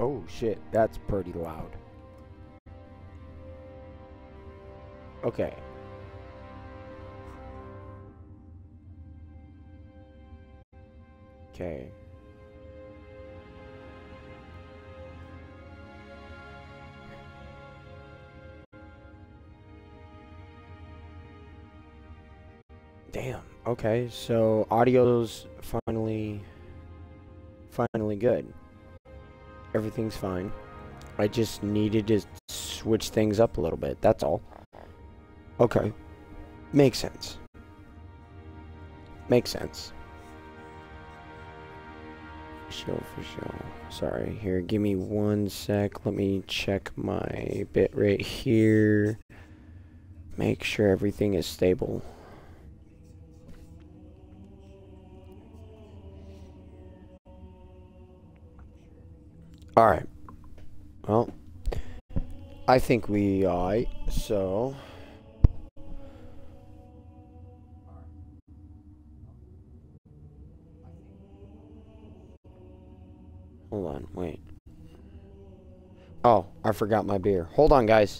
Oh shit, that's pretty loud. Okay. Okay. Damn. Okay, so audio's finally good. Everything's fine. I just needed to switch things up a little bit. That's all. Okay. Makes sense. Makes sense. For sure. Sorry, here, give me 1 sec. Let me check my bitrate here. Make sure everything is stable. Alright. Well, I think we alright, so hold on, wait. Oh, I forgot my beer. Hold on, guys.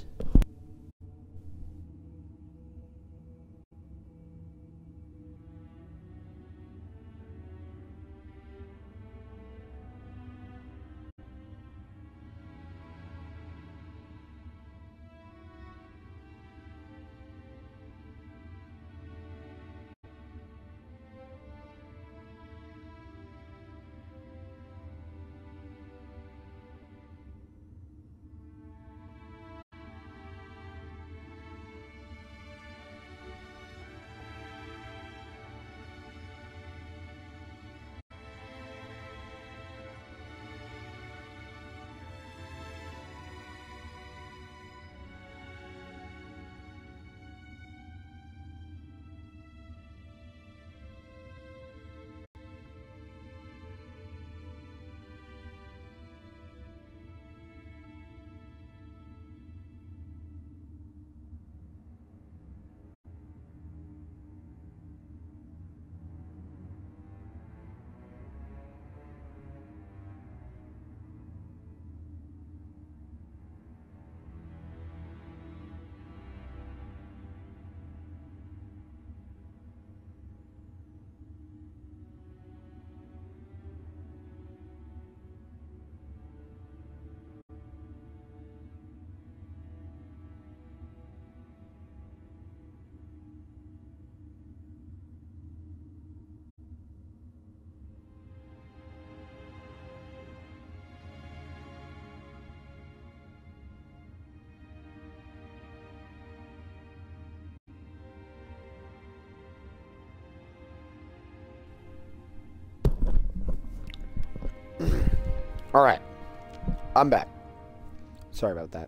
Alright. I'm back. Sorry about that.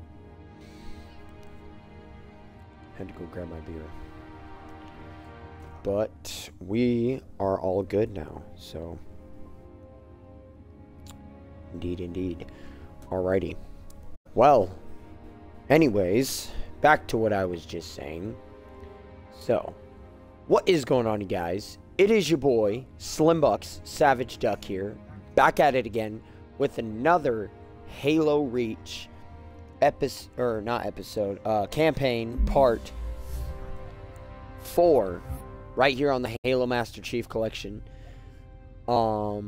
Had to go grab my beer. But we are all good now, so indeed. Alrighty. Well, anyways, back to what I was just saying. So, what is going on, you guys? It is your boy, Slimbucks, Savage Duck here, back at it again with another Halo Reach campaign part 4 right here on the Halo Master Chief Collection. I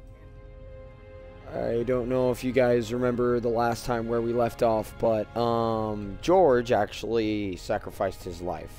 don't know if you guys remember the last time where we left off, but George actually sacrificed his life.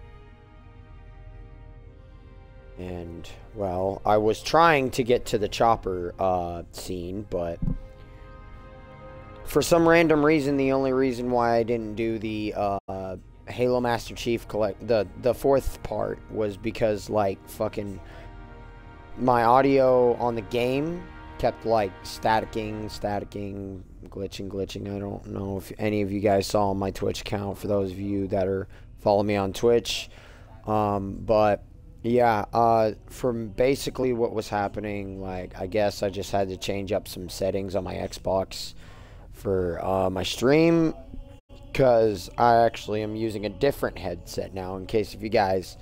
And, well, I was trying to get to the chopper scene, but for some random reason, the only reason why I didn't do the Halo Master Chief the 4th part was because, like, fucking my audio on the game kept, like, staticking, glitching. I don't know if any of you guys saw on my Twitch account, for those of you that are following me on Twitch. But yeah, from basically what was happening, like, I guess I just had to change up some settings on my Xbox for my stream, because I actually am using a different headset now, in case if you guys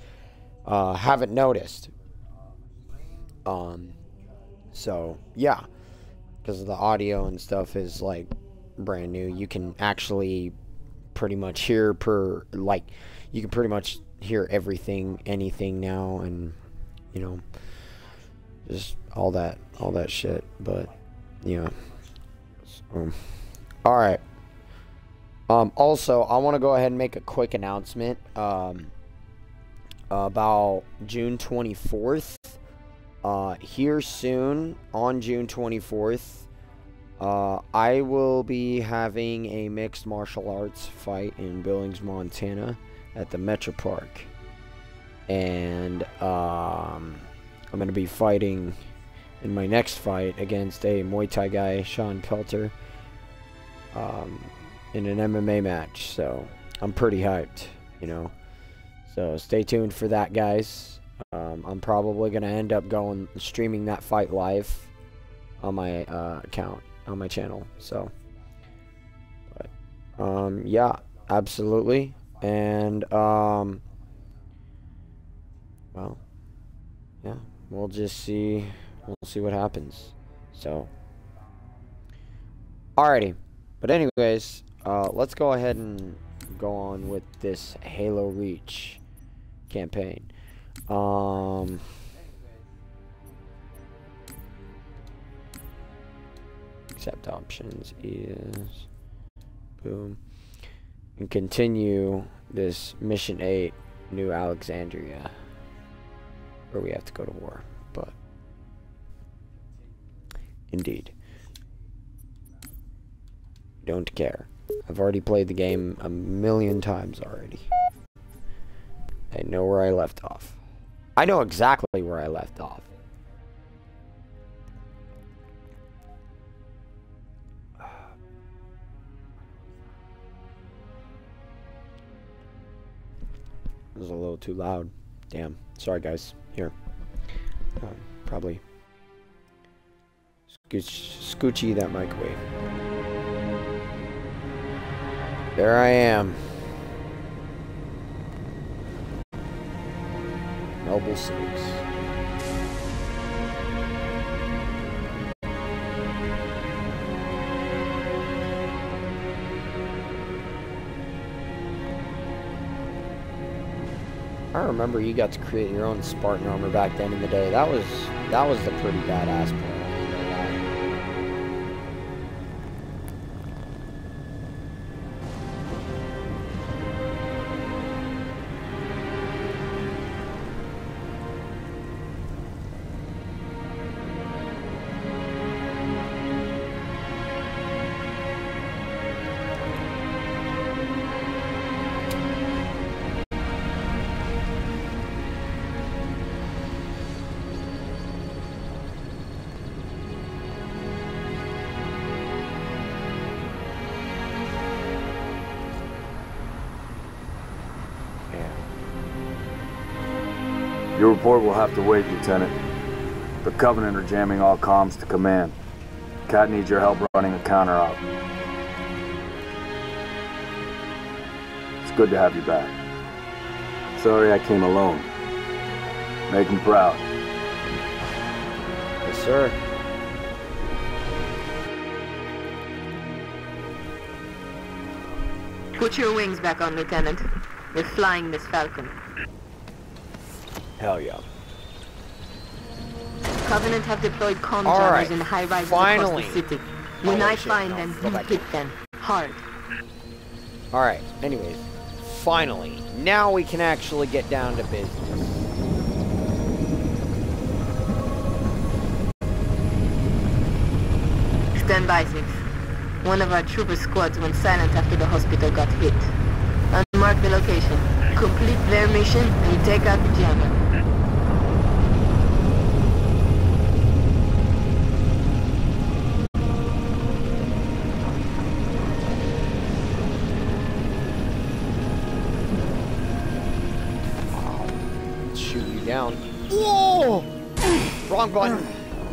haven't noticed. So yeah, because the audio and stuff is like brand new. You can actually pretty much hear you can pretty much hear everything, anything now, and you know, just all that shit. But yeah. All right. Also, I want to go ahead and make a quick announcement about June 24th. Here soon, on June 24th, I will be having a mixed martial arts fight in Billings, Montana at the Metro Park. And I'm going to be fighting in my next fight against a Muay Thai guy, Sean Pelter, in an MMA match. So I'm pretty hyped, you know. So stay tuned for that, guys. I'm probably going to end up streaming that fight live on my account, on my channel. So, but, yeah, absolutely. And, well, yeah, we'll just see. We'll see what happens. So, alrighty. But anyways, let's go ahead and go on with this Halo Reach campaign. Accept options is boom, and continue this mission 8, New Alexandria, where we have to go to war. But indeed, don't care. I've already played the game a million times already. I know where I left off. I know exactly where I left off. It was a little too loud. Damn. Sorry, guys. Here. Probably scoochy that microwave. There I am. Noble 6. I remember you got to create your own Spartan armor back then in the day. That was the pretty badass part. Your report will have to wait, Lieutenant. The Covenant are jamming all comms to command. Cat needs your help running a counter-op. It's good to have you back. Sorry I came alone. Make him proud. Yes, sir. Put your wings back on, Lieutenant. You're flying this Falcon. Hell yeah. Covenant have deployed comm jammers in high rises across the city. When I find them, you hit them. Hard. Alright, anyways. Finally. Now we can actually get down to business. Stand by, 6. One of our trooper squads went silent after the hospital got hit. Unmark the location. Complete their mission and take out the jammer. Shoot you down. Whoa! Wrong button.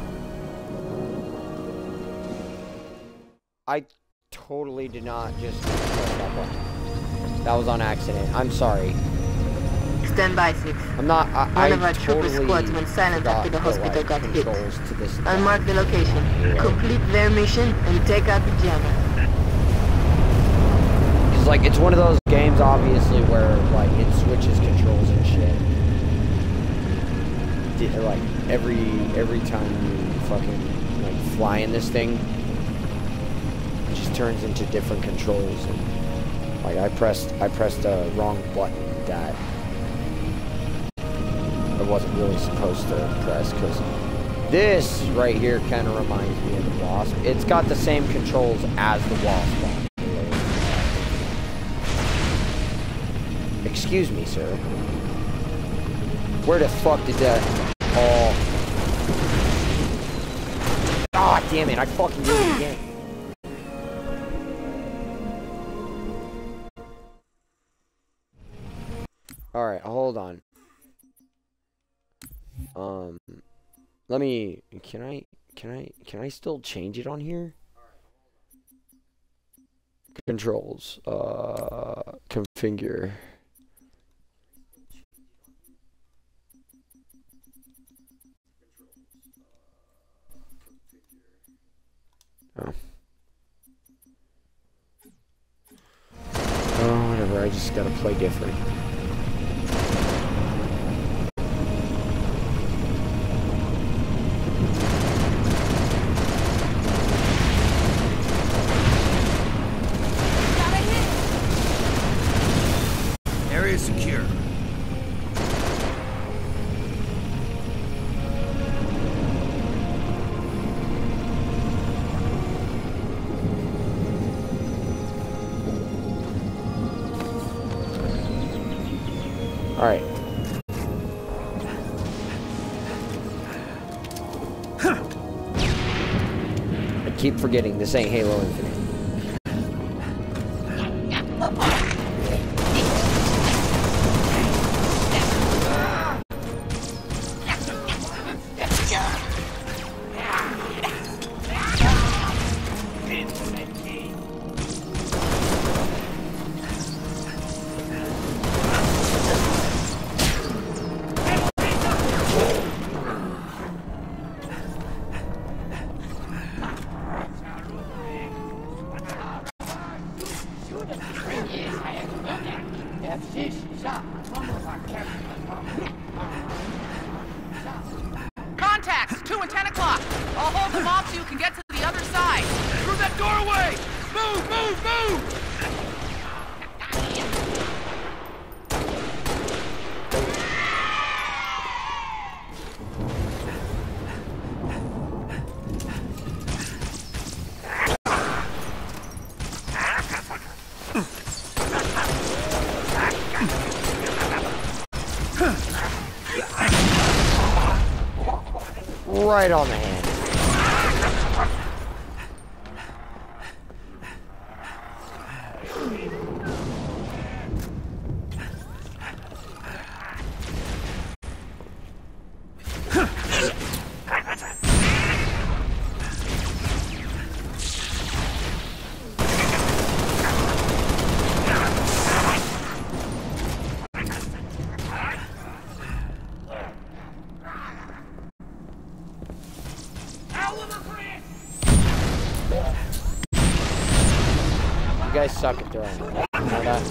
I totally did not just press that button. That was on accident. I'm sorry. Stand by, Six. I'm not. One of our trooper totally squads went silent after the hospital got hit. To this I'll mark the location. Complete their mission and take out the jammer. Cause like it's one of those games, obviously, where like it switches controls and shit. Like every time you fucking like fly in this thing, it just turns into different controls. And like I pressed a wrong button that I wasn't really supposed to press, because this right here kind of reminds me of the Wasp. It's got the same controls as the Wasp. Excuse me, sir. Where the fuck did that... Oh. Ah, damn it. I fucking did it again. Alright, hold on. Let me... Can I still change it on here? Controls. Configure. Oh. Oh, whatever. I just gotta play different. Area secure. All right. I keep forgetting this ain't Halo Infinite. Contacts, 2 and 10 o'clock. I'll hold them off so you can get to the other side. Through that doorway! Move, move, move! Right on the hand. You guys suck at throwing. You know that?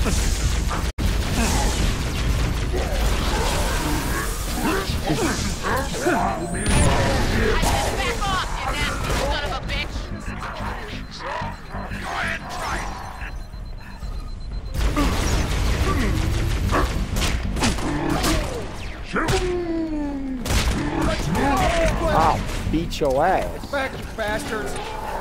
Back off, you nasty son of a bitch! Go ahead and try it. I'll beat your ass. Back, you bastards!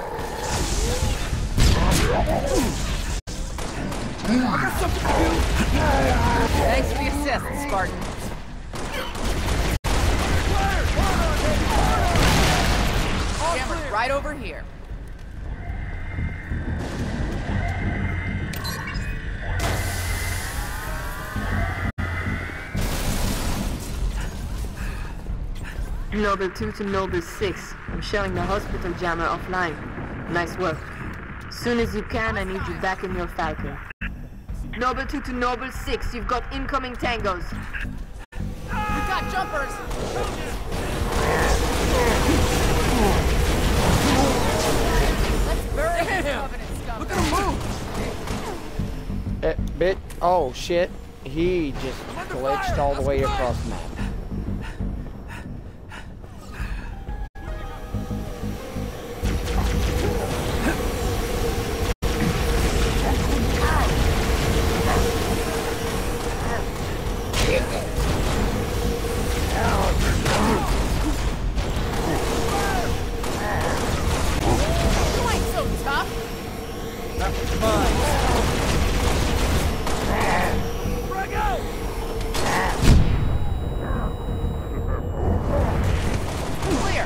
Thanks for the assist, Spartan. Jammer's right over here. Noble 2 to Noble 6. I'm showing the hospital jammer offline. Nice work. Soon as you can, I need you back in your Falcon. Noble 2 to Noble 6. You've got incoming tangos. We've got jumpers! Let's bury this Covenant scum. Look at him move! Oh shit. He just glitched all the way across the map. You ain't so tough! That was mine. Frag out! Clear!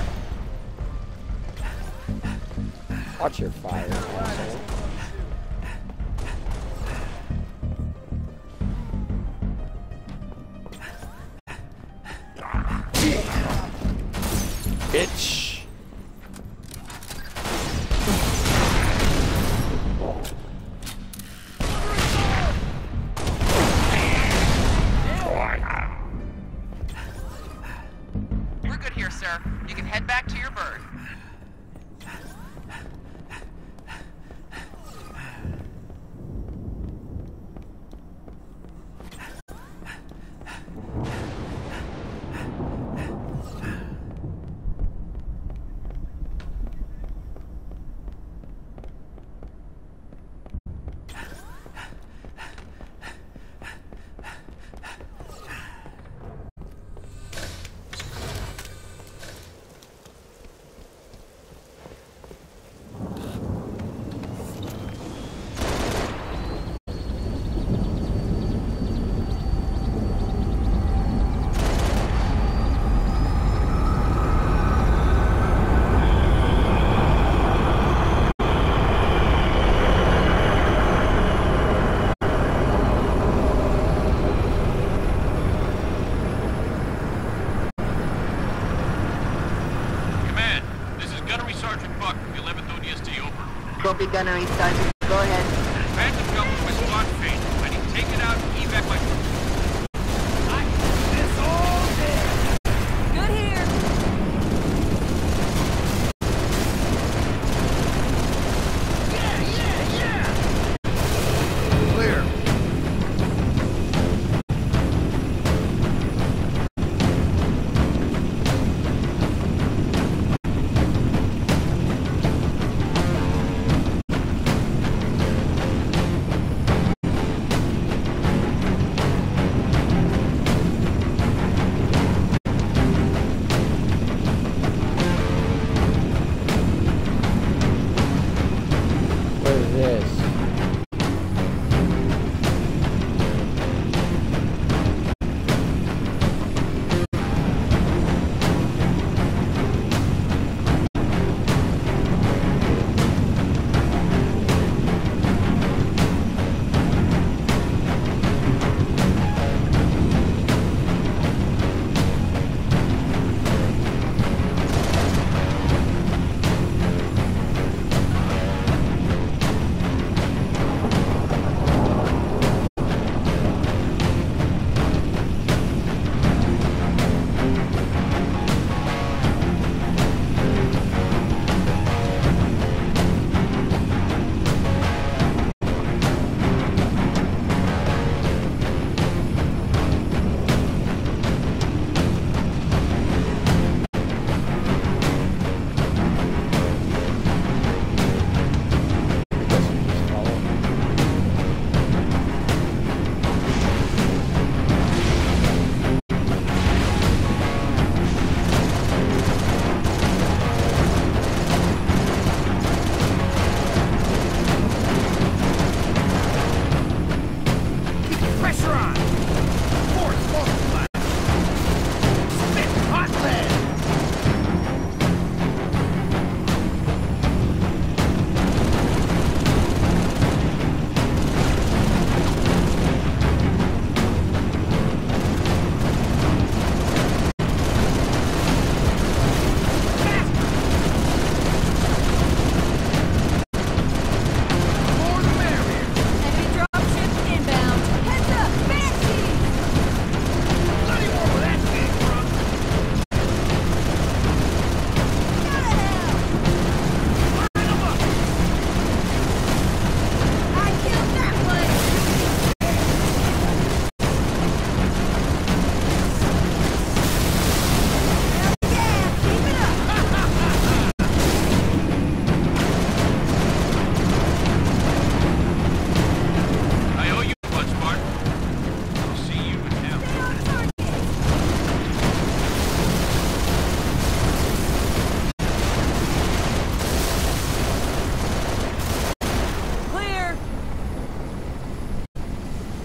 Watch your fire, asshole. Bitch. We're good here, sir. You can head back to your bird. Copy, Gunnery Sergeant. Go ahead. Phantom Jump with squad feet. I need to take it out and evac my... This all day! Good here! Clear.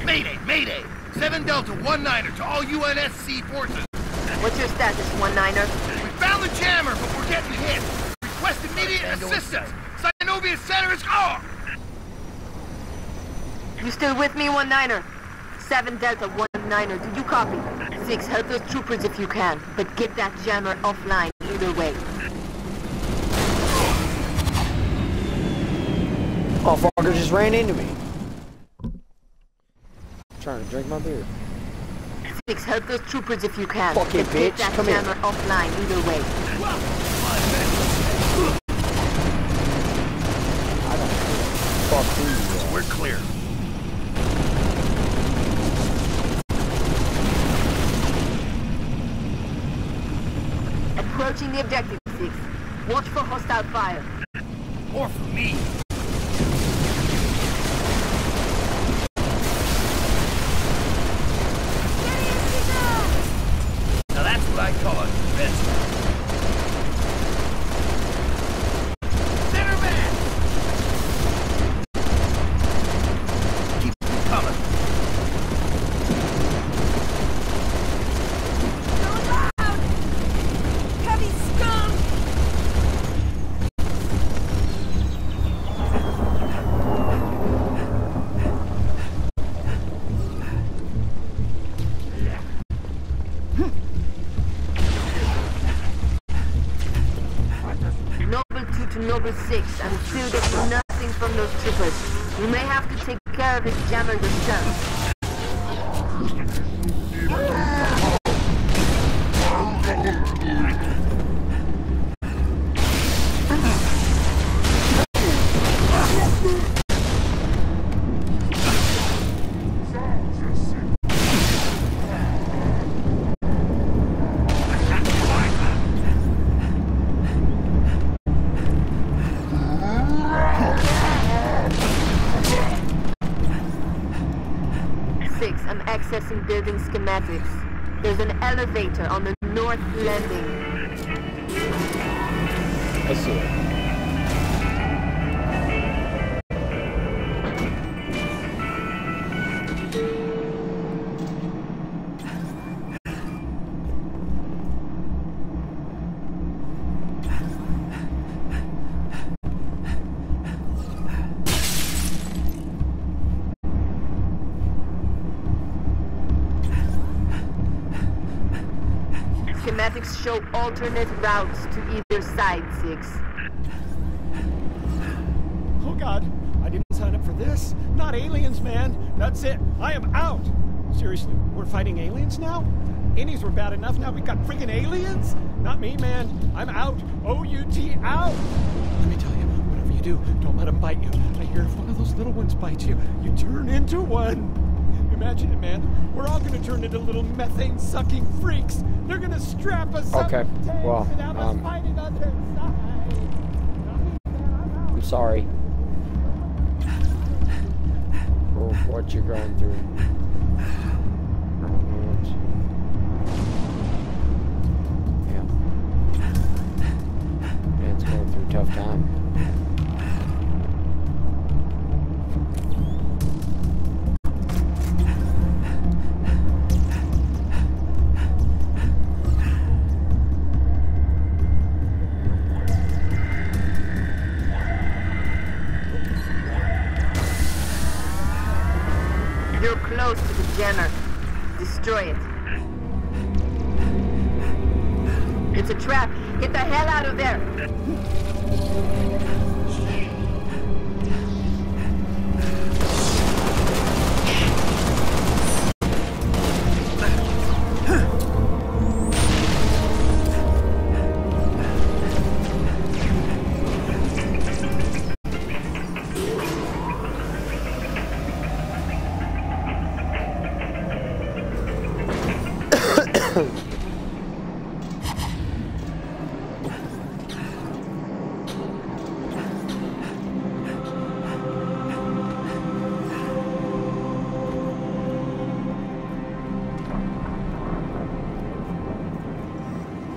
Mayday! Mayday! 7 Delta 19er to all UNSC forces. What's your status, 19er? We found the jammer, but we're getting hit. Request immediate assistance. Synovia Center is gone. You still with me, 19er? 7 Delta 19er, did you copy? 6, help those troopers if you can, but get that jammer offline either way. Oh, fucker just ran into me. I'm trying to drink my beer. 6, help those troopers if you can. Fucking but bitch, get that come here. jammer offline either way. I don't know. Fuck who you are. We're clear. Approaching the objective, 6. Watch for hostile fire. Or for me. Now that's what I call it, best. Center man! Keep them coming. So loud! Heavy scum! 6, I'm still getting nothing from those troopers. You may have to take care of his jammer yourself. I'm accessing building schematics. There's an elevator on the north landing. I see it. Schematics show alternate routes to either side, 6. Oh God, I didn't sign up for this. Not aliens, man. That's it. I am out. Seriously, we're fighting aliens now? Innies were bad enough, now we got freaking aliens? Not me, man. I'm out. O-U-T, out. Let me tell you, whatever you do, don't let them bite you. I hear if one of those little ones bites you, you turn into one. Imagine it, man. We're all gonna turn into little methane-sucking freaks. They're gonna strap us up Okay, to tanks well, and have us fighting on their side. I'm sorry for what you're going through. Yeah. Yeah, it's going through a tough time. You're close to the jammer. Destroy it. It's a trap. Get the hell out of there.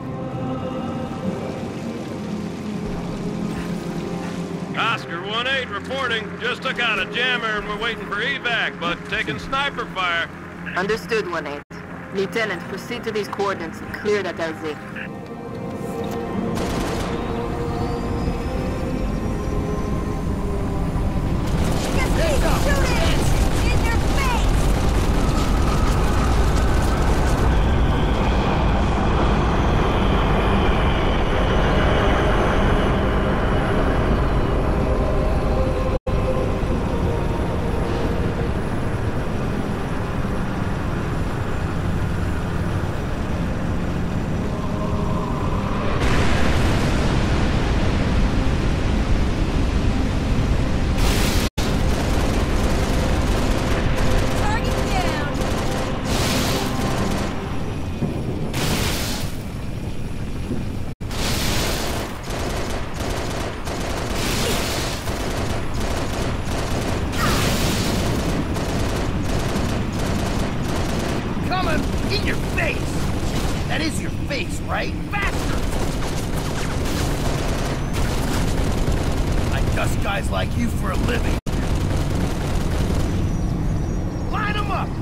Oscar 1-8 reporting. Just took out a jammer and we're waiting for evac, but taking sniper fire. Understood, 1-8. Lieutenant, proceed to these coordinates and clear that LZ. In your face! That is your face, right? Faster! I dust guys like you for a living. Line them up!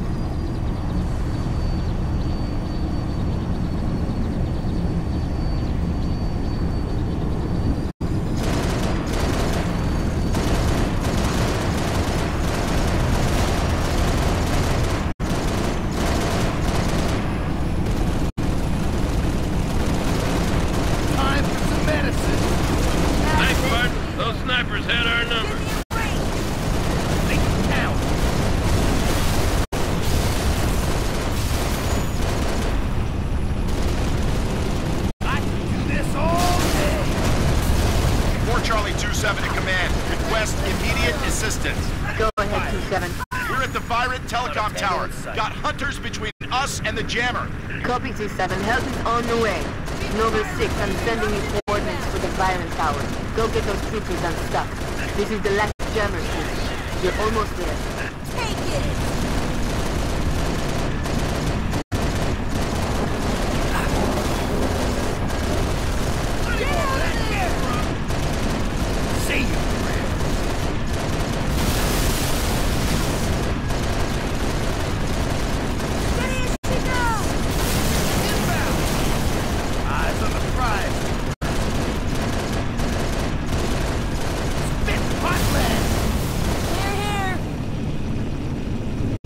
Snipers had our number. They count. I can do this all day. 4 Charlie 27 to command. Request immediate assistance. Go ahead, 27. We're at the Virant Telecom Tower. Got hunters between us and the jammer. Copy, 27. Help is on the way. Nova 6, I'm sending you coordinates for the Virant Tower. Go get those troopers unstuck. This is the last jammer swoop. You're almost there. Take it! See you. Eyes on the prize. Spit hot lead. Here, here!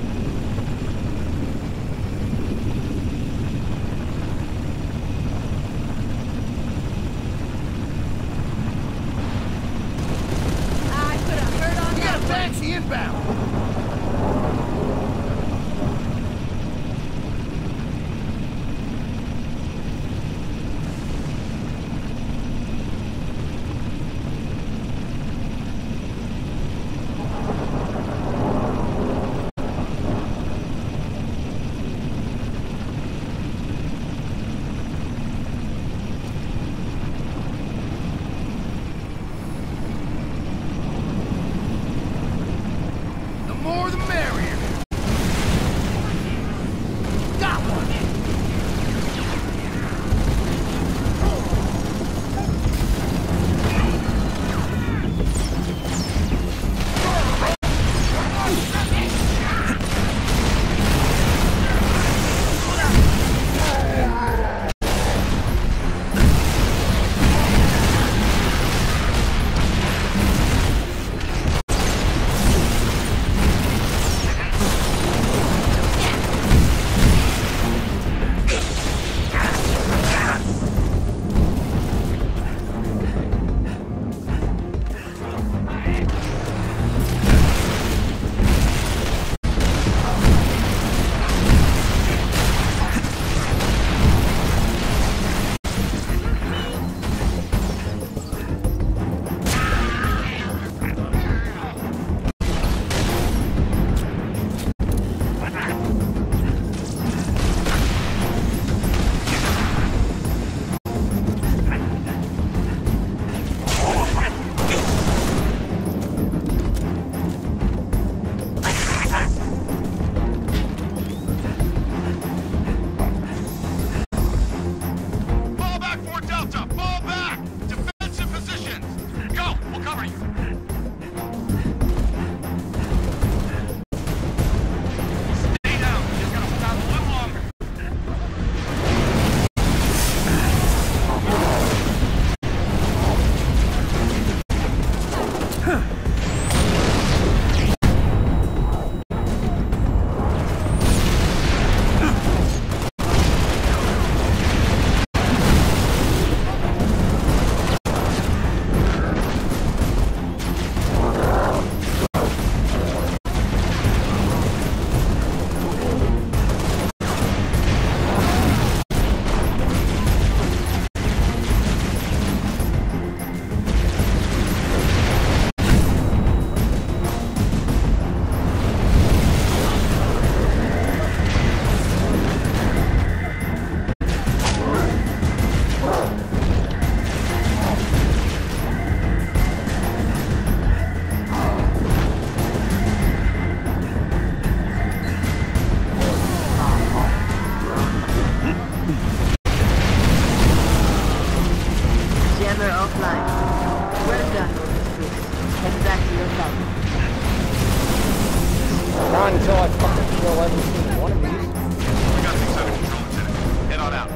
still haven't seen one of these. We got things under control, Lieutenant. Head on out.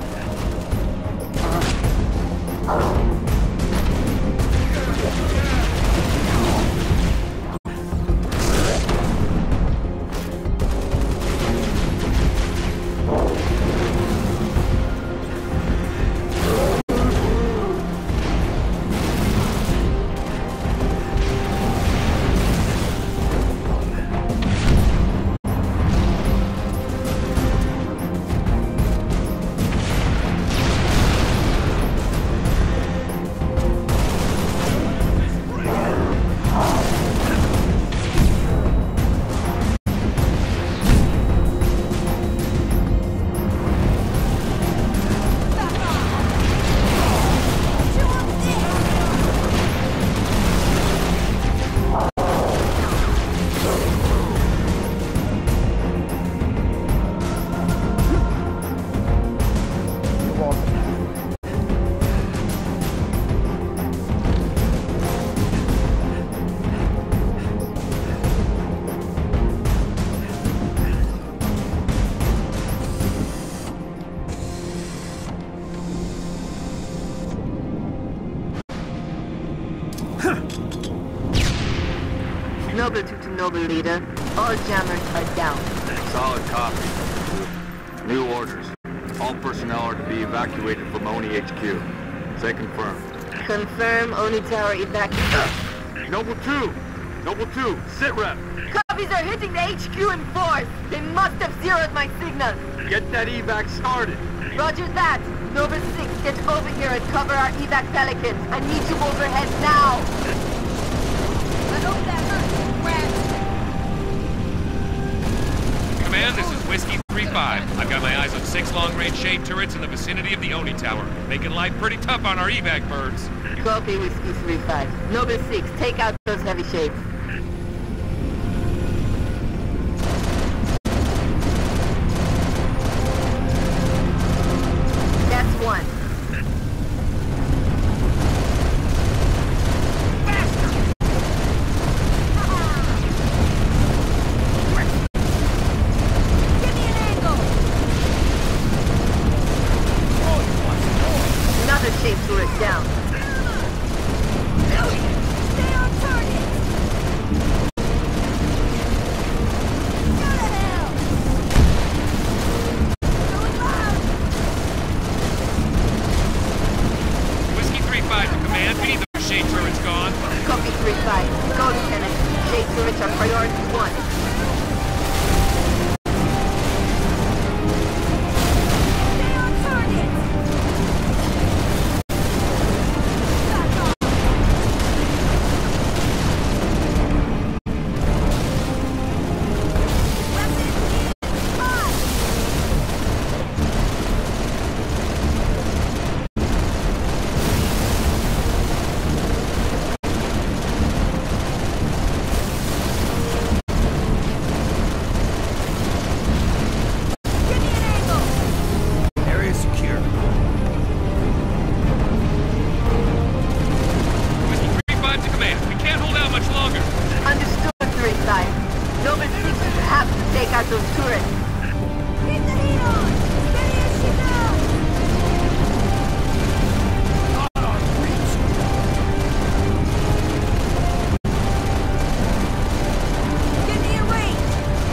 Noble to noble leader. All jammers are down. Solid copy. New orders. All personnel are to be evacuated from Oni HQ. Say confirmed. Confirm Oni Tower evacuation. Noble 2! Noble 2, sit rep! Copies are hitting the HQ in force. They must have zeroed my signal. Get that evac started! Roger that. Noble 6, get over here and cover our evac pelicans. I need you overhead now. I hope that hurts, Command, this is Whiskey 3-5. I've got my eyes on 6 long-range shade turrets in the vicinity of the Oni Tower. Making life pretty tough on our evac birds. Copy, Whiskey 3-5. Noble 6, take out those heavy shades. That's one. Another shape turret down. Stay on target! Go to hell! Going loud! Whiskey 3-5 to command. We need those shade turrets gone. Copy 3-5. Go, Lieutenant. Shade turrets are priority 1. Stay on target! Back off! Weapons in hot! Give me an angle! Area secure. Whiskey 3-5 to command. We can't hold out much longer. Understood, 3-5. Noble 6 will have to take out those turrets. Keep the heat on! Steady as she goes! Not on reach. Give me a range!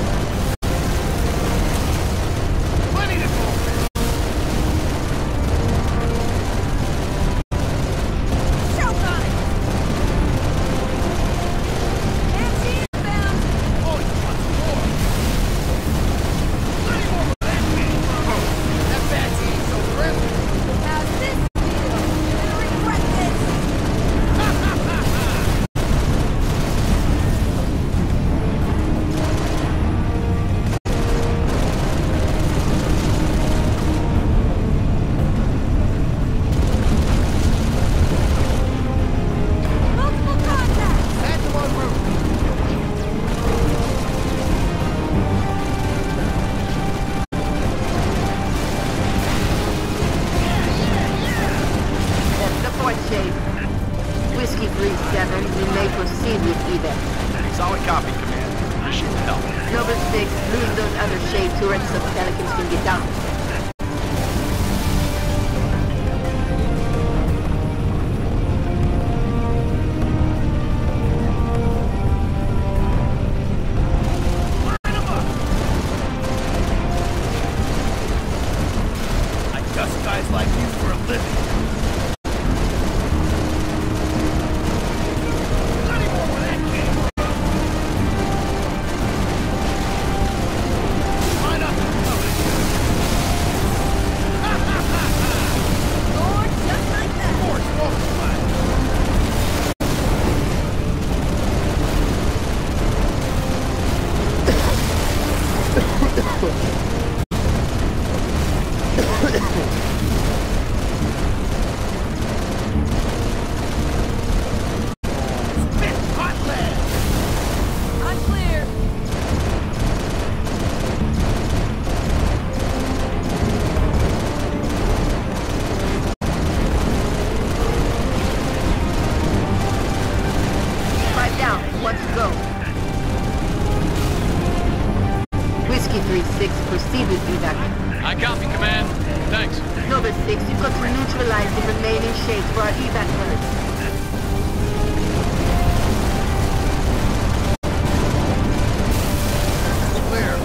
Plenty to go. Choke on it! Can't see inbound! Oh, he wants more. shade turrets so the Pelicans can get down. Guys like you for a living. Not anymore where that came. Line up and cover it. Lord, just like that. Force multiply. I'm clear. Five down, one to go. Whiskey 3-6, proceed with evac. I copy, Command. Thanks. Nova 6, you've got to neutralize the remaining shades for our evac bullets. Clear.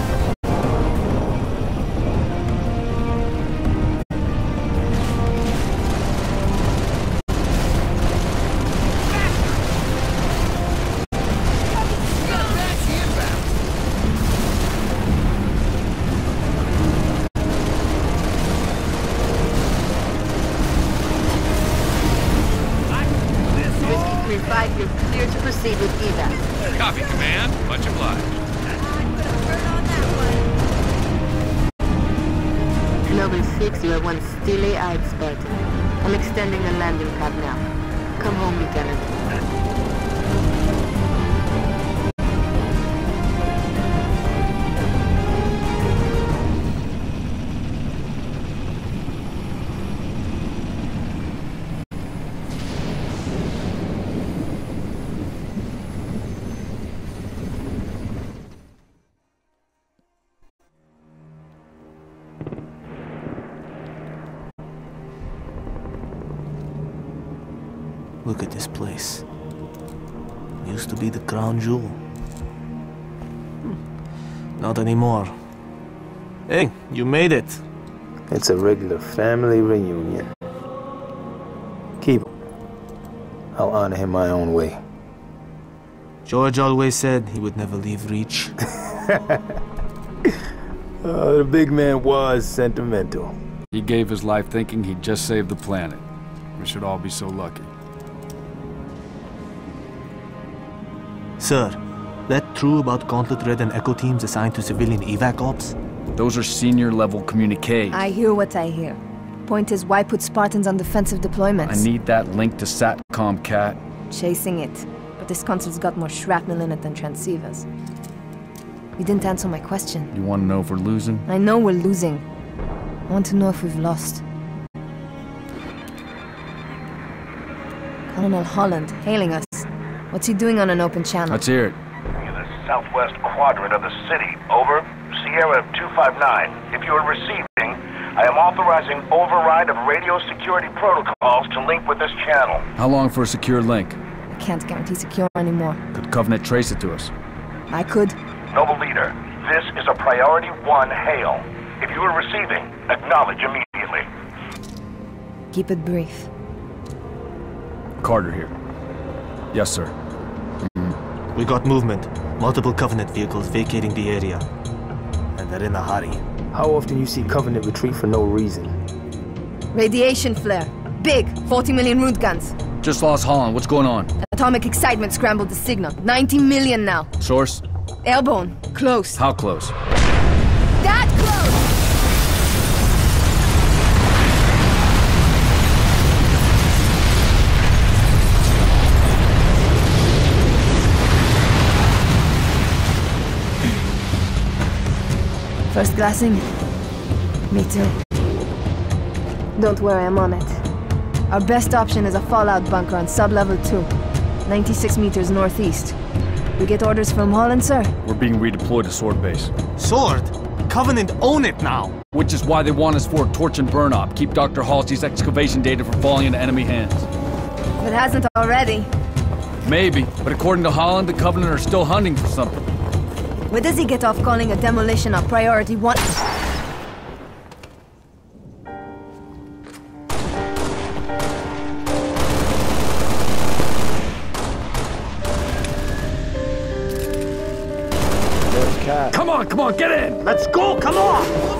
Whiskey 3-5, you're clear to proceed with evac. Copy, Command. Much obliged. I'm gonna burn on that one. Nova 6, you are one steely-eyed Spartan. I'm extending the landing pad now. Come home, Lieutenant. Look at this place. Used to be the crown jewel. Not anymore. Hey, you made it. It's a regular family reunion. Keep him. I'll honor him my own way. George always said he would never leave Reach. The big man was sentimental. He gave his life thinking he'd just save the planet. We should all be so lucky. Sir, that true about Gauntlet Red and Echo teams assigned to civilian evac ops? Those are senior-level communiques. I hear what I hear. Point is, why put Spartans on defensive deployments? I need that link to SATCOM, Cat. Chasing it. But this console's got more shrapnel in it than transceivers. You didn't answer my question. You want to know if we're losing? I know we're losing. I want to know if we've lost. Colonel Holland, hailing us. What's he doing on an open channel? Let's hear it. In the southwest quadrant of the city. Over. Sierra 259. If you are receiving, I am authorizing override of radio security protocols to link with this channel. How long for a secure link? I can't guarantee secure anymore. Could Covenant trace it to us? I could. Noble Leader, this is a Priority 1 hail. If you are receiving, acknowledge immediately. Keep it brief. Carter here. Yes, sir. We got movement. Multiple Covenant vehicles vacating the area. And they're in a hurry. How often you see Covenant retreat for no reason? Radiation flare. Big. 40 million root guns. Just lost Holland. What's going on? Atomic excitement scrambled the signal. 90 million now. Source? Airborne. Close. How close? That close! First glassing? Me too. Don't worry, I'm on it. Our best option is a fallout bunker on sub-level 2. 96 meters northeast. We get orders from Holland, sir? We're being redeployed to Sword Base. Sword? Covenant own it now! Which is why they want us for a torch and burn op. Keep Dr. Halsey's excavation data from falling into enemy hands. It hasn't already. Maybe, but according to Holland, the Covenant are still hunting for something. Where does he get off calling a demolition a priority one? Come on, get in! Let's go, come on!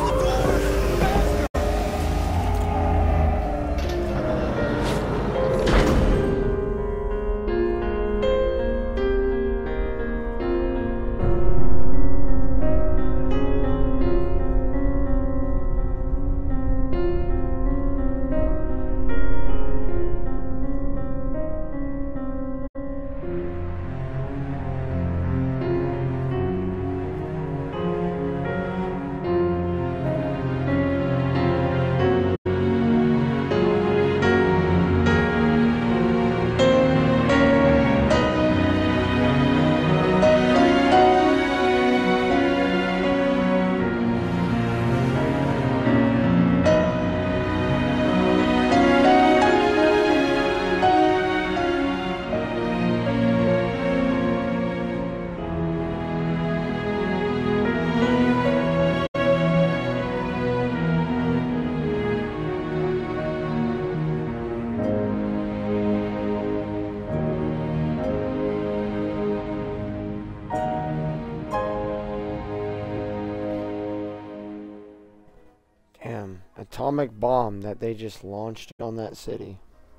Damn, atomic bomb that they just launched on that city.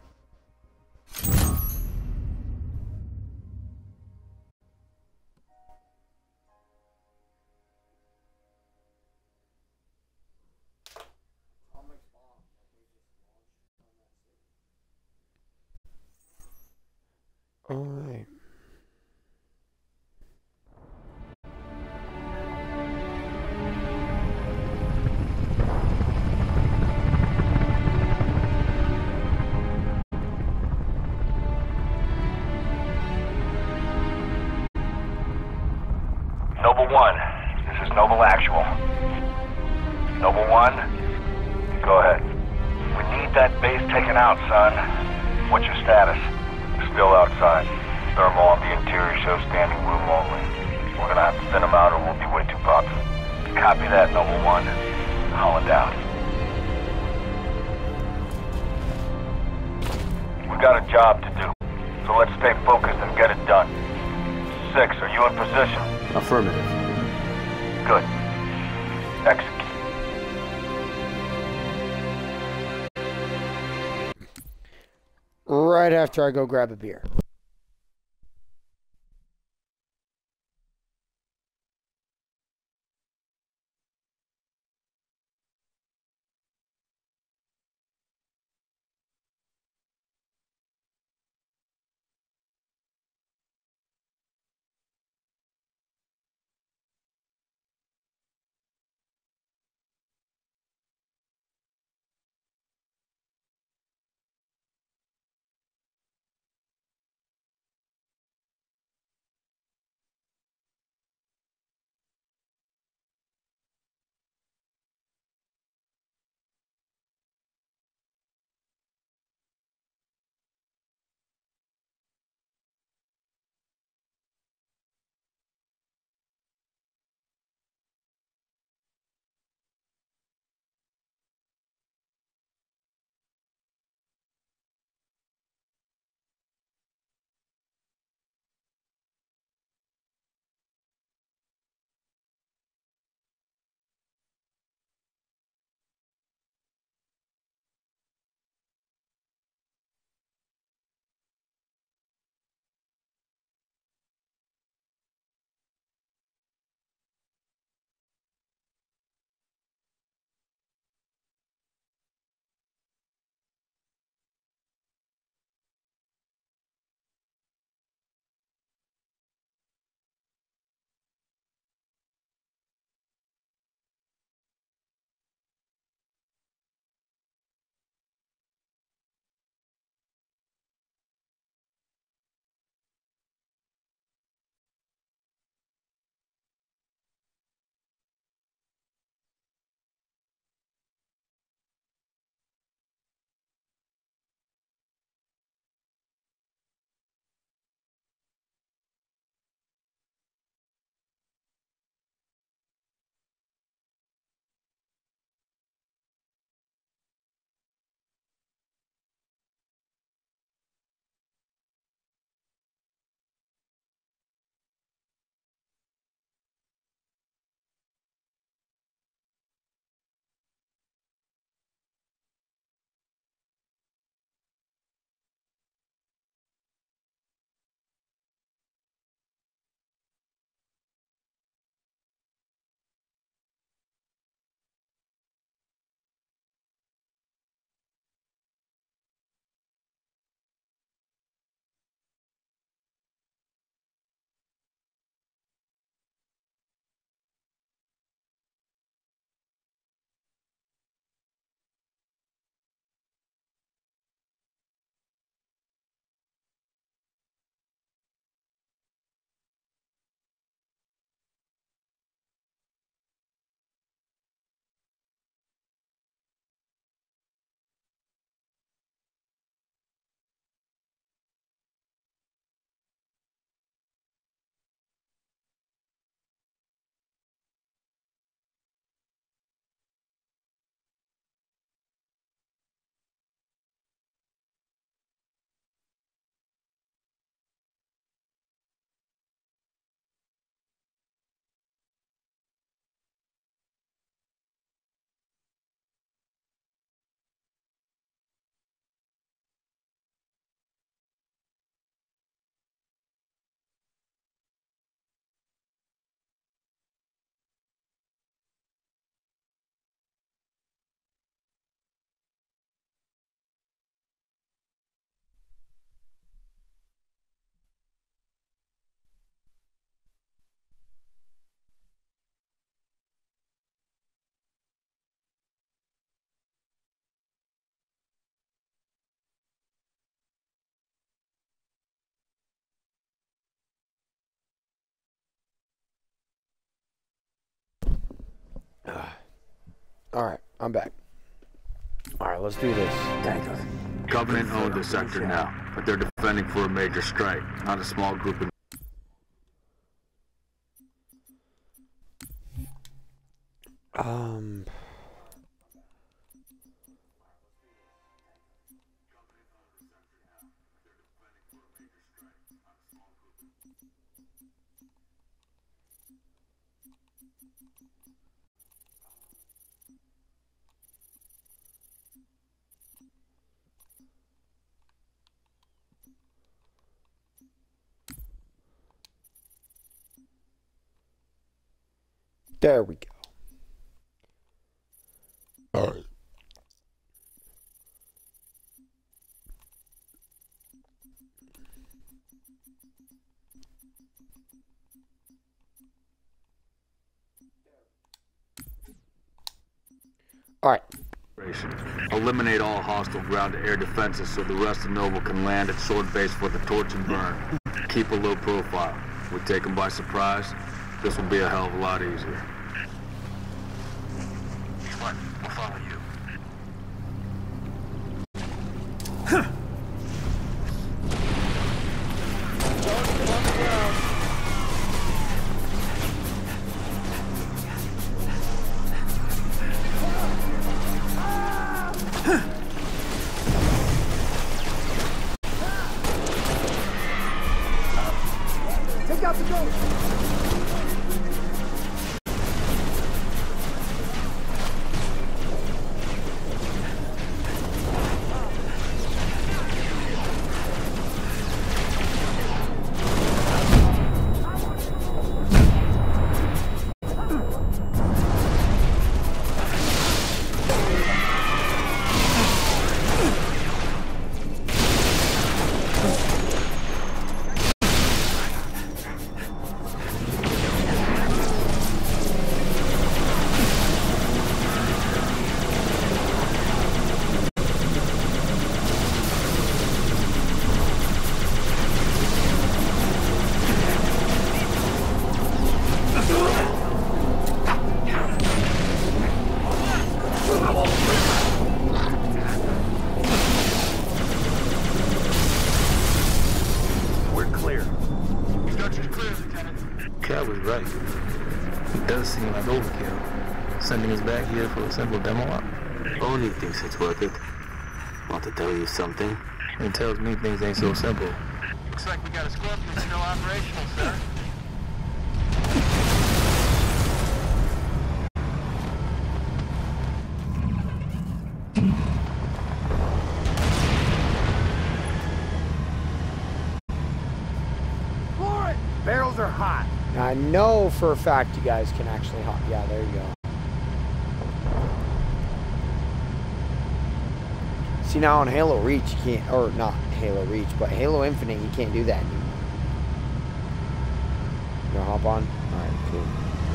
All right. Noble 1, this is Noble Actual. Noble 1, go ahead. We need that base taken out, son. What's your status? Still outside. Thermal on the interior shows standing room only. We're gonna have to thin them out or we'll be way too popular. Copy that, Noble 1. Holland out. We've got a job to do, so let's stay focused and get it done. 6, are you in position? Affirmative. Good. Execute. Right after I go grab a beer. Alright, I'm back. Alright, let's do this. Covenant owns the sector now, but they're defending for a major strike, not a small group of... There we go. Alright. Alright. Eliminate all hostile ground-to-air defenses so the rest of Noble can land at Sword Base for the torch and burn. Keep a low profile. We take them by surprise, this will be a hell of a lot easier. What? We'll follow you. Take out the ghost! Cal was right. It does seem like overkill. Sending us back here for a simple demo op. Oni thinks it's worth it. Want to tell you something? It tells me things ain't so simple. Looks like we got a Scorpion still operational, sir. Pour it! Barrels are hot. Now, I know for a fact you guys can actually hop. Yeah, there you go. See, now on Halo Reach, you can't, or not Halo Reach, but Halo Infinite, you can't do that anymore. You wanna hop on? Alright, cool.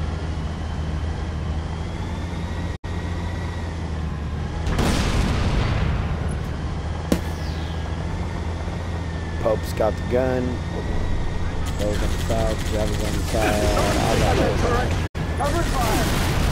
Pope's got the gun. Those on the side, Jabba's on the side. I got those. Cover fire!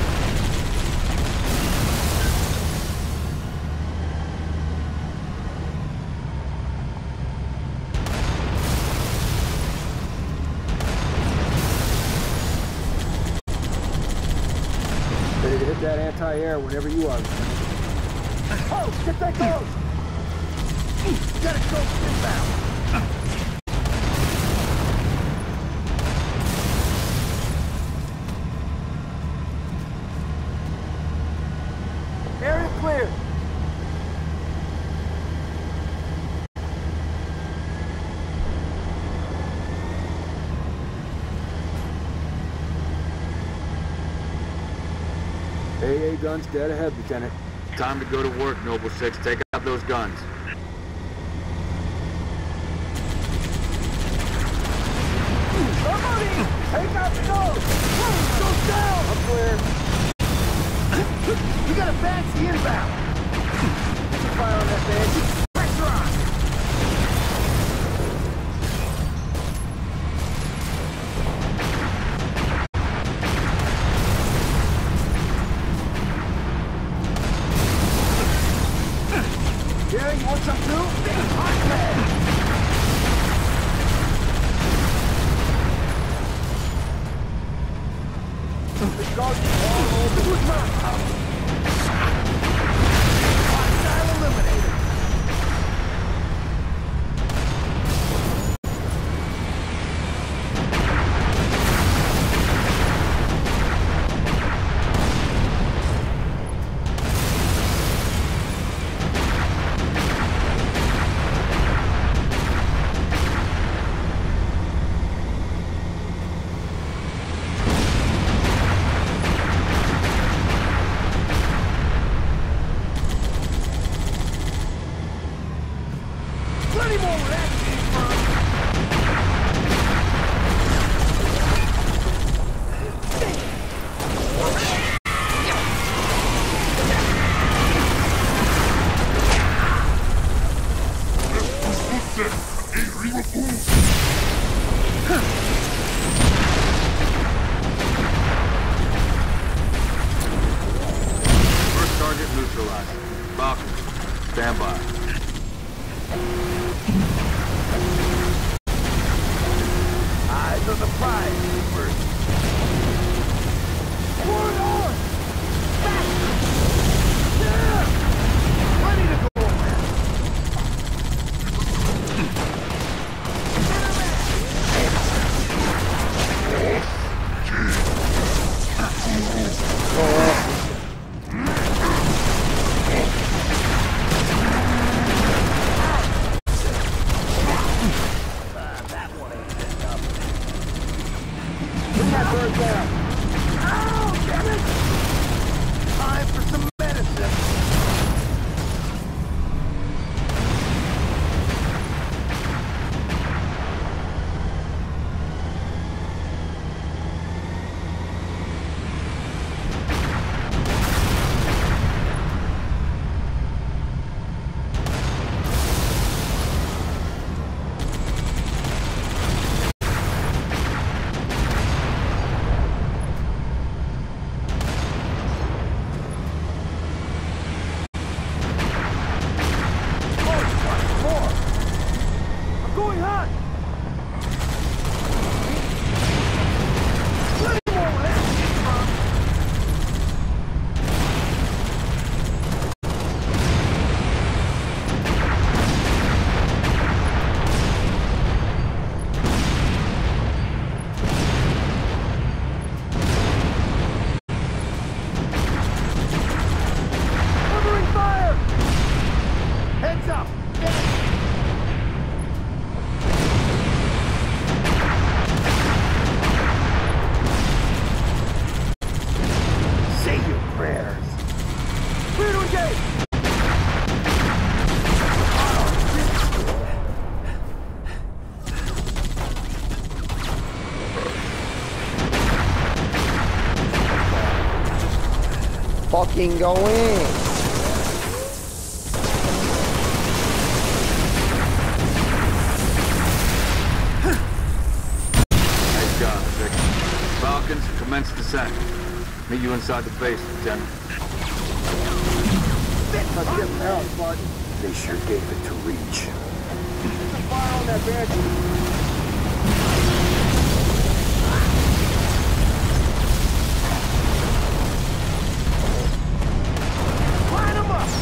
Ready to hit that anti-air whenever you are. Oh, get that ghost! Get a ghost inbound! Area clear. AA guns dead ahead, Lieutenant. Time to go to work, Noble 6. Take out those guns. Somebody! Take out the ghost! Go down! I'm clear. We got a fancy inbound! Get your fire on that fancy. Pressure on! some too? Hot lead! The guards are all over the top. Hostile eliminated. Plenty more where that came from. First target neutralized. Falcon, stand by. Eyes on the prize, Cooper. Forward on! Faster! Yeah! Plenty to go over. Bring that bird down. Ow, damn it! Time for some medicine. Going hot! Plenty more where that came from. Covering fire! Heads up! Say your prayers. Clear to engage! Fucking go in. Nice job, Vic. Falcons, commence descent. Meet you inside the base, Lieutenant. Let's get them out, bud. They sure gave it to Reach. Get some fire on that banshee. Line 'em up!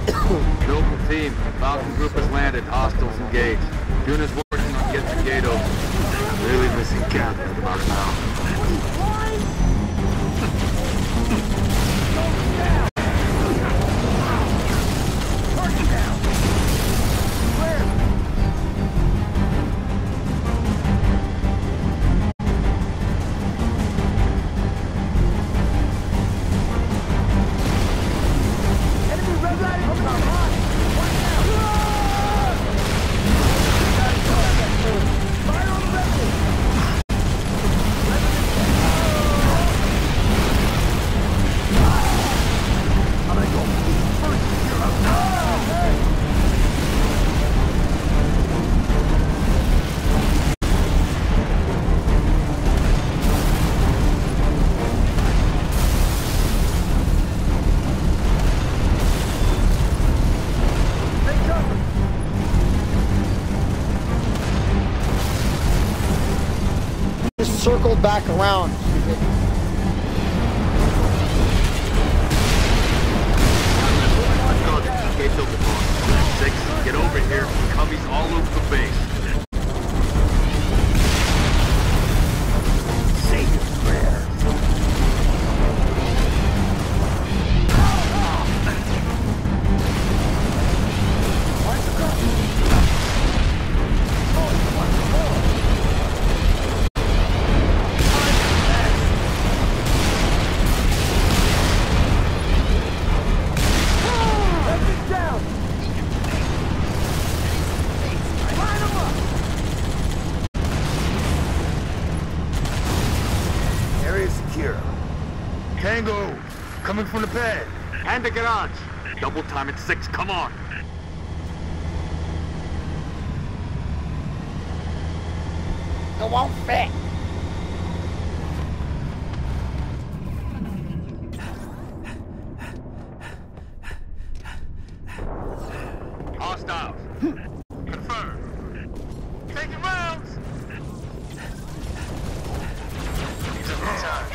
Noble team, Falcon group has landed. Hostiles engaged. Units working on getting the gate open. Really missing Captain about now. Circled back around. Gates open, boss. 6, get over here. Cubbies all over the base. Say your prayers. Tango, coming from the pad. And the garage. Double time at 6, come on. It won't fit. Hostiles. Confirmed. Taking rounds. These are the times.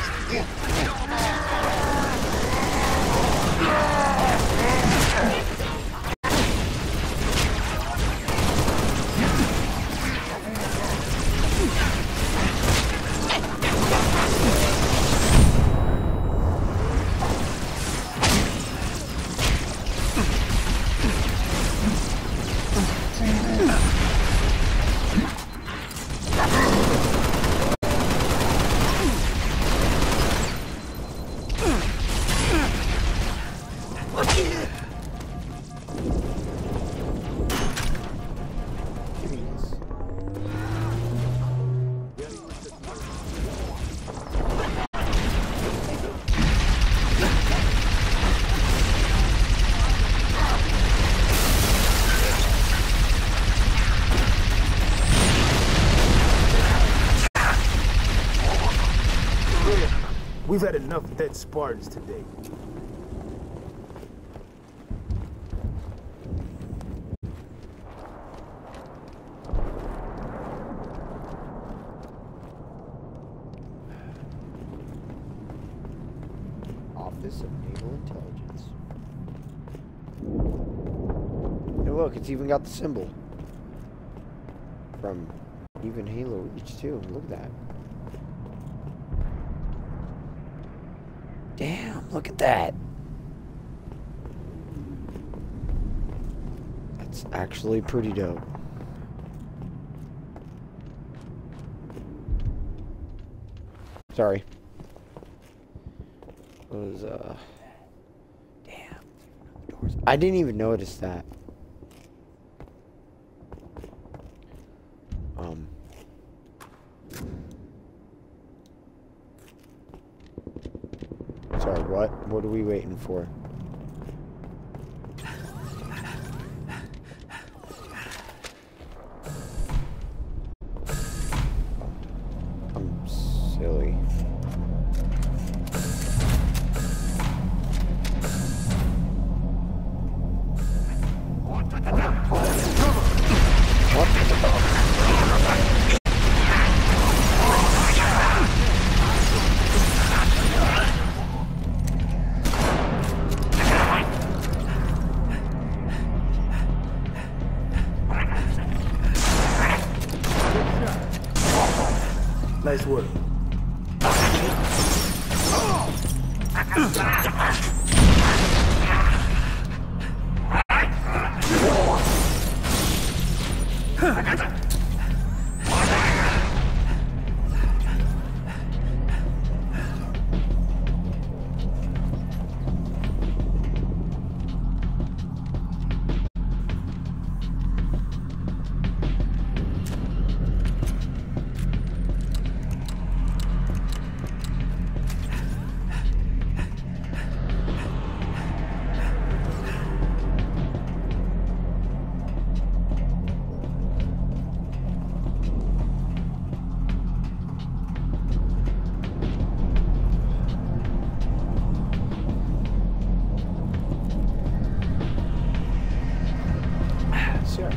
We've had enough dead Spartans today. Office of Naval Intelligence. Hey, look, it's even got the symbol from even Halo Reach too. Look at that. Damn, look at that. That's actually pretty dope. Sorry. It was, damn. Doors. I didn't even notice that. Sorry, what? What are we waiting for? I'm silly. Nice work. Sure.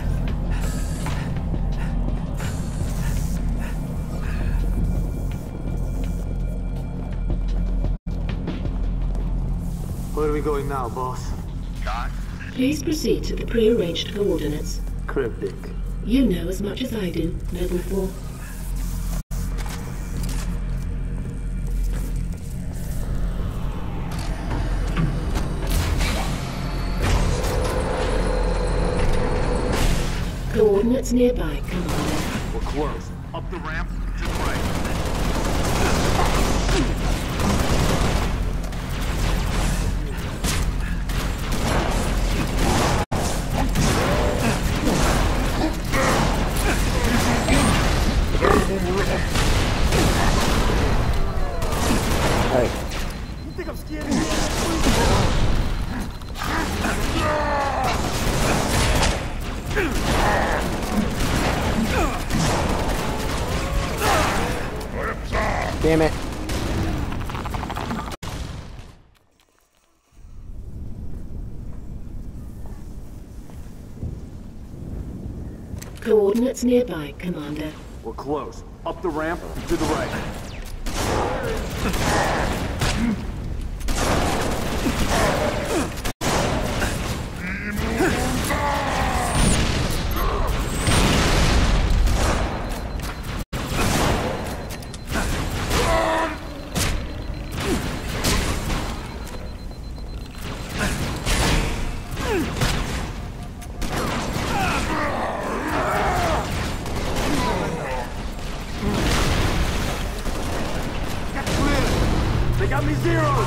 Where are we going now, boss? Please proceed to the pre-arranged coordinates. Cryptic. You know as much as I do, Noble 4. Coordinates nearby, Commander. We're close. Up the ramp, to the right. Hey. You think I'm scared of Damn it. Coordinates nearby, Commander. We're close. Up the ramp, to the right. They got me zeroed!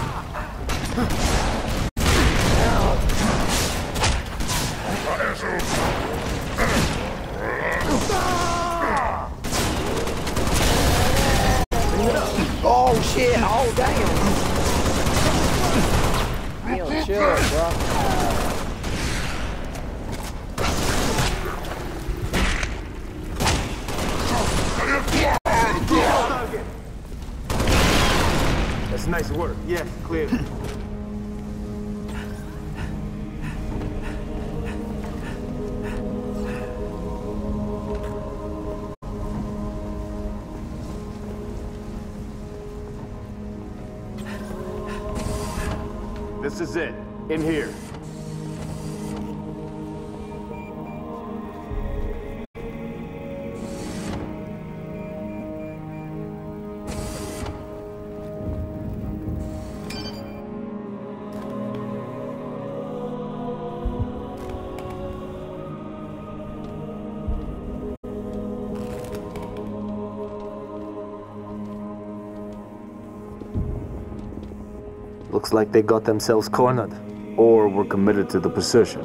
Oh shit! Oh damn! Yo, chill, bro. That's nice work. Yes, clear. This is it. In here. Looks like they got themselves cornered. Or we're committed to the position.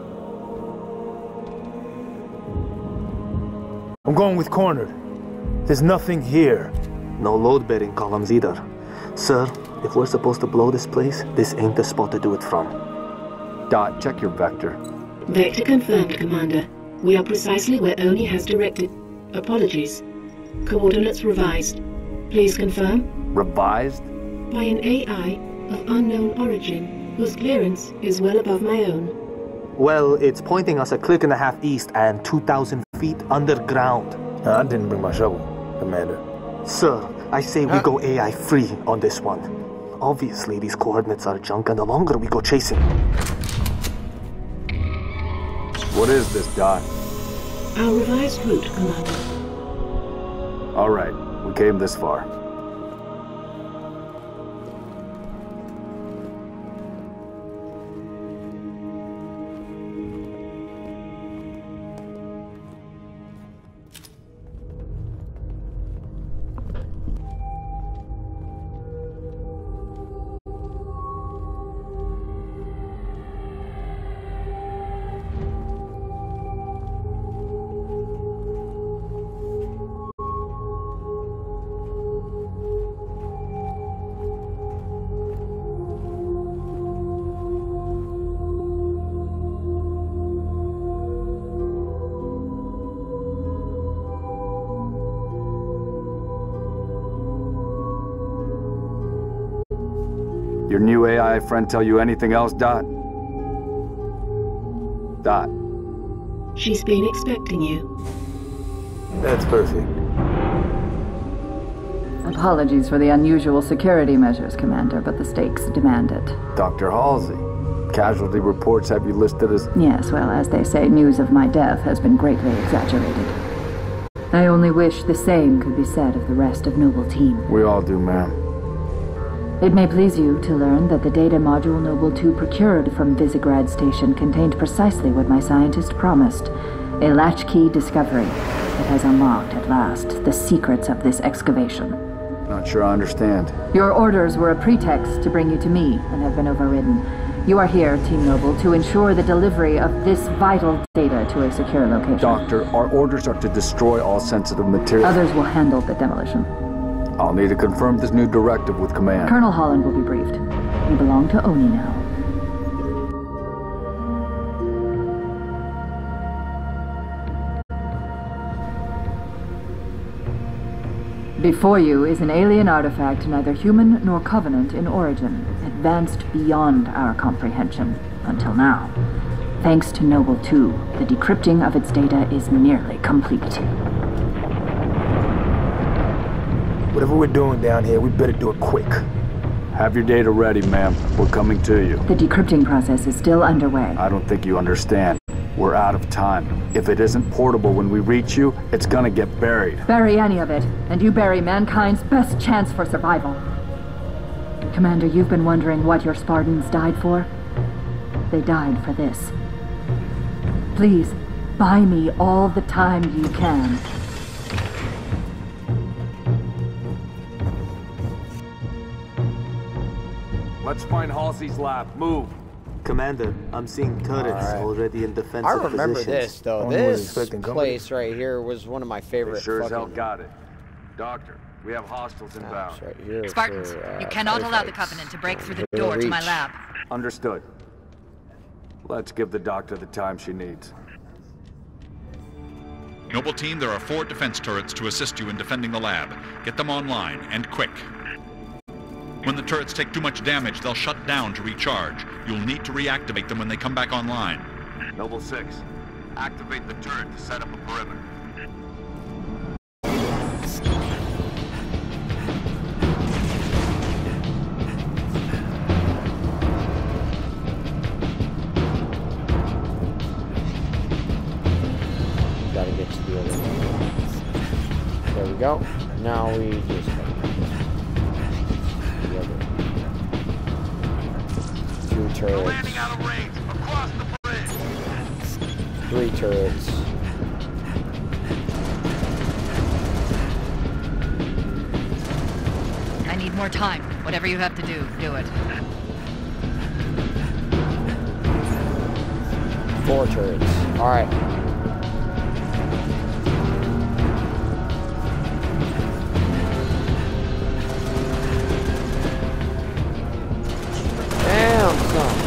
I'm going with cornered. There's nothing here. No load-bearing columns either. Sir, if we're supposed to blow this place, this ain't the spot to do it from. Dot, check your vector. Vector confirmed, Commander. We are precisely where Oni has directed. Apologies. Coordinates revised. Please confirm? Revised? By an AI of unknown origin, whose clearance is well above my own. Well, it's pointing us a click and a half east and 2,000 feet underground. I didn't bring my shovel, Commander. Sir, I say we go AI free on this one. Obviously, these coordinates are junk, and the longer we go chasing... What is this, Dot? Our revised route, Commander. All right. We came this far. Your new AI friend tell you anything else, Dot? Dot. She's been expecting you. That's perfect. Apologies for the unusual security measures, Commander, but the stakes demand it. Dr. Halsey, casualty reports have you listed as... Yes, well, as they say, news of my death has been greatly exaggerated. I only wish the same could be said of the rest of Noble Team. We all do, ma'am. It may please you to learn that the data module Noble 2 procured from Visegrad Station contained precisely what my scientist promised. A latchkey discovery that has unlocked, at last, the secrets of this excavation. Not sure I understand. Your orders were a pretext to bring you to me and have been overridden. You are here, Team Noble, to ensure the delivery of this vital data to a secure location. Doctor, our orders are to destroy all sensitive material. Others will handle the demolition. I'll need to confirm this new directive with Command. Colonel Holland will be briefed. You belong to Oni now. Before you is an alien artifact neither human nor Covenant in origin, advanced beyond our comprehension, until now. Thanks to Noble 2, the decrypting of its data is nearly complete. Whatever we're doing down here, we better do it quick. Have your data ready, ma'am. We're coming to you. The decrypting process is still underway. I don't think you understand. We're out of time. If it isn't portable when we reach you, it's gonna get buried. Bury any of it, and you bury mankind's best chance for survival. Commander, you've been wondering what your Spartans died for? They died for this. Please, buy me all the time you can. Let's find Halsey's lab. Move. Commander, I'm seeing turrets already in defensive I remember positions. this, though. This place right here was one of my favorite. They sure as hell got it. Doctor, we have hostiles inbound. Right here Spartans, you cannot allow the Covenant to break through the door to my lab. Understood. Let's give the doctor the time she needs. Noble Team, there are 4 defense turrets to assist you in defending the lab. Get them online, and quick. When the turrets take too much damage, they'll shut down to recharge. You'll need to reactivate them when they come back online. Noble 6, activate the turret to set up a perimeter. Gotta get to the other one. There we go. Now we just go. 2 turrets. Landing out of range. Across the bridge. 3 turrets. I need more time. Whatever you have to do, do it. 4 turrets. Alright. Damn, son.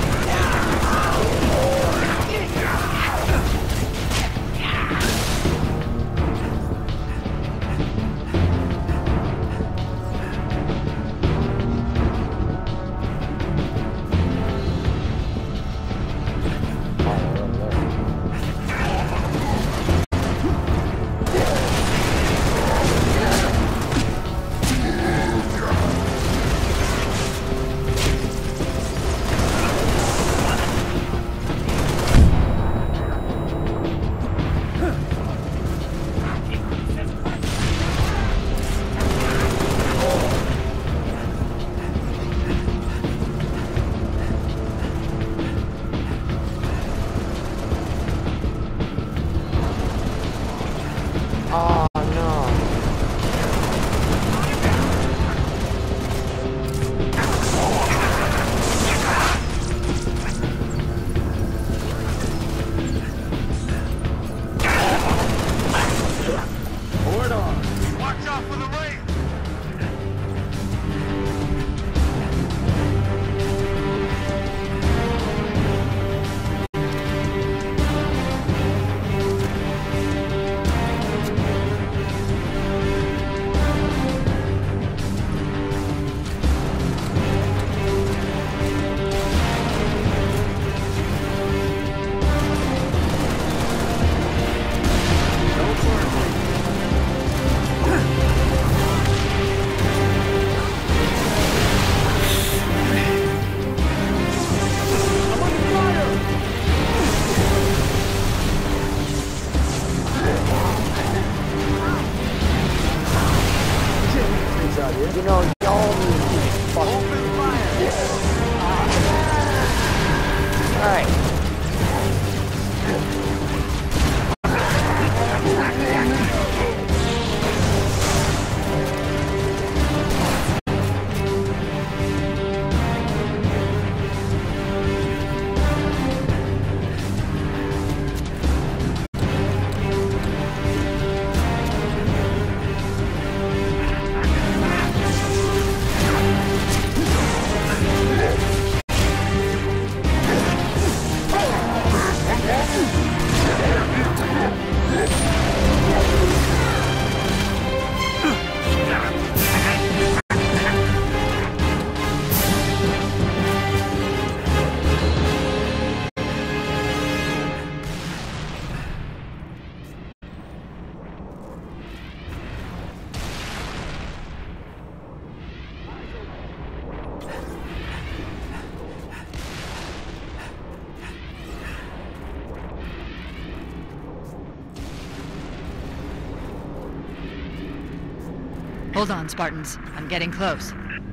Hold on, Spartans. I'm getting close.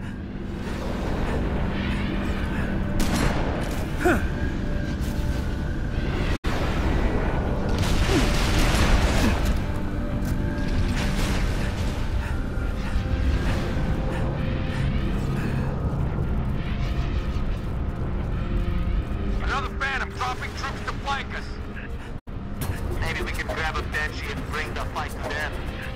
Another Phantom dropping troops to flank us. Maybe we can grab a Banshee and bring the fight to them.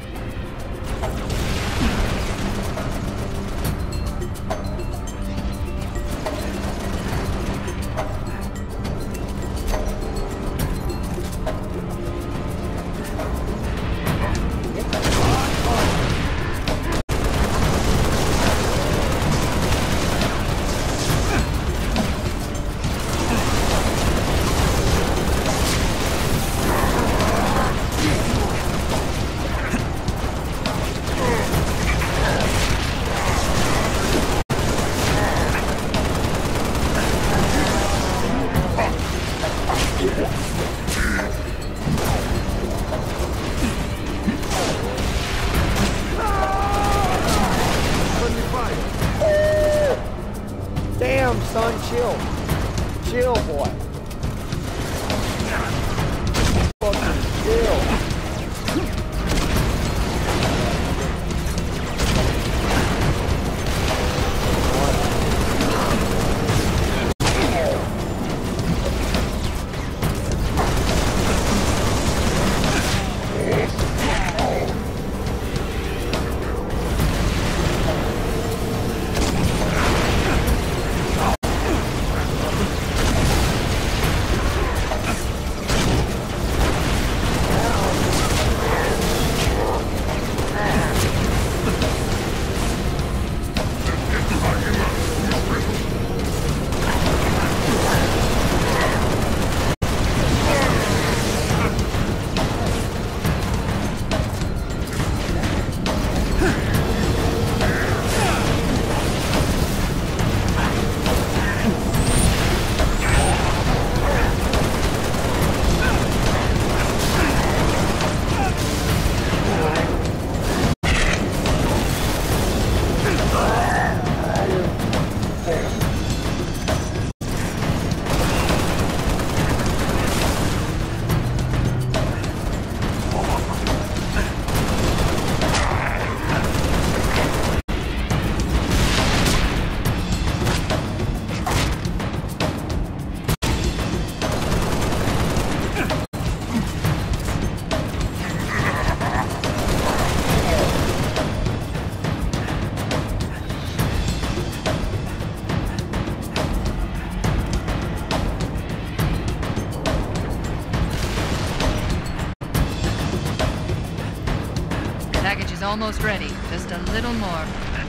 Damn, son, chill. Chill, boy. Fucking chill. Package is almost ready. Just a little more.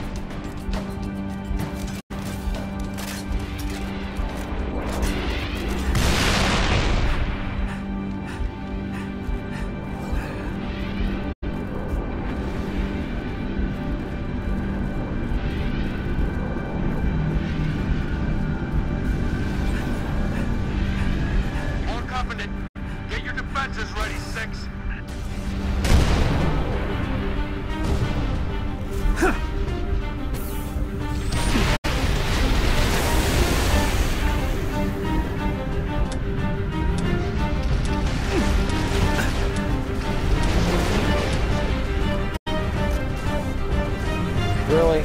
All Covenant, get your defenses ready, 6. Really?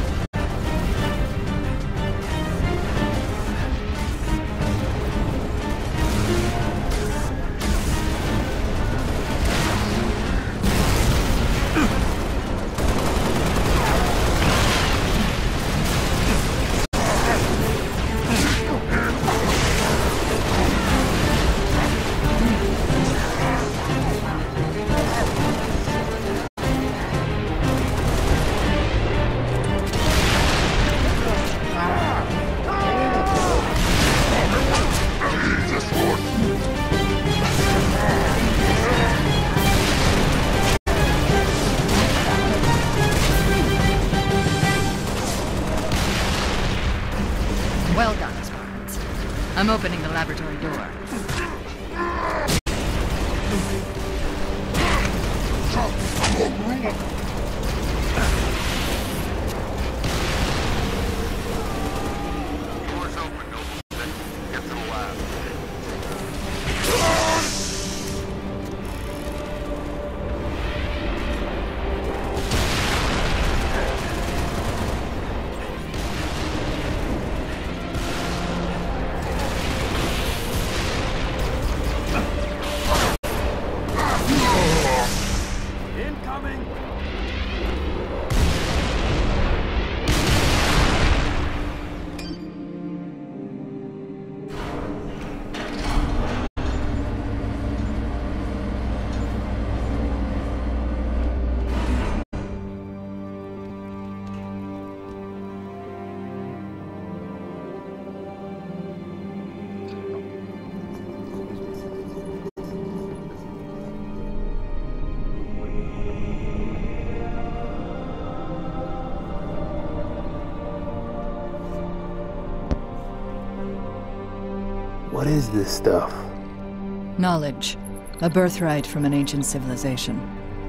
Well done, Spartans. I'm opening the laboratory door. to the lab. Incoming! What is this stuff? Knowledge. A birthright from an ancient civilization.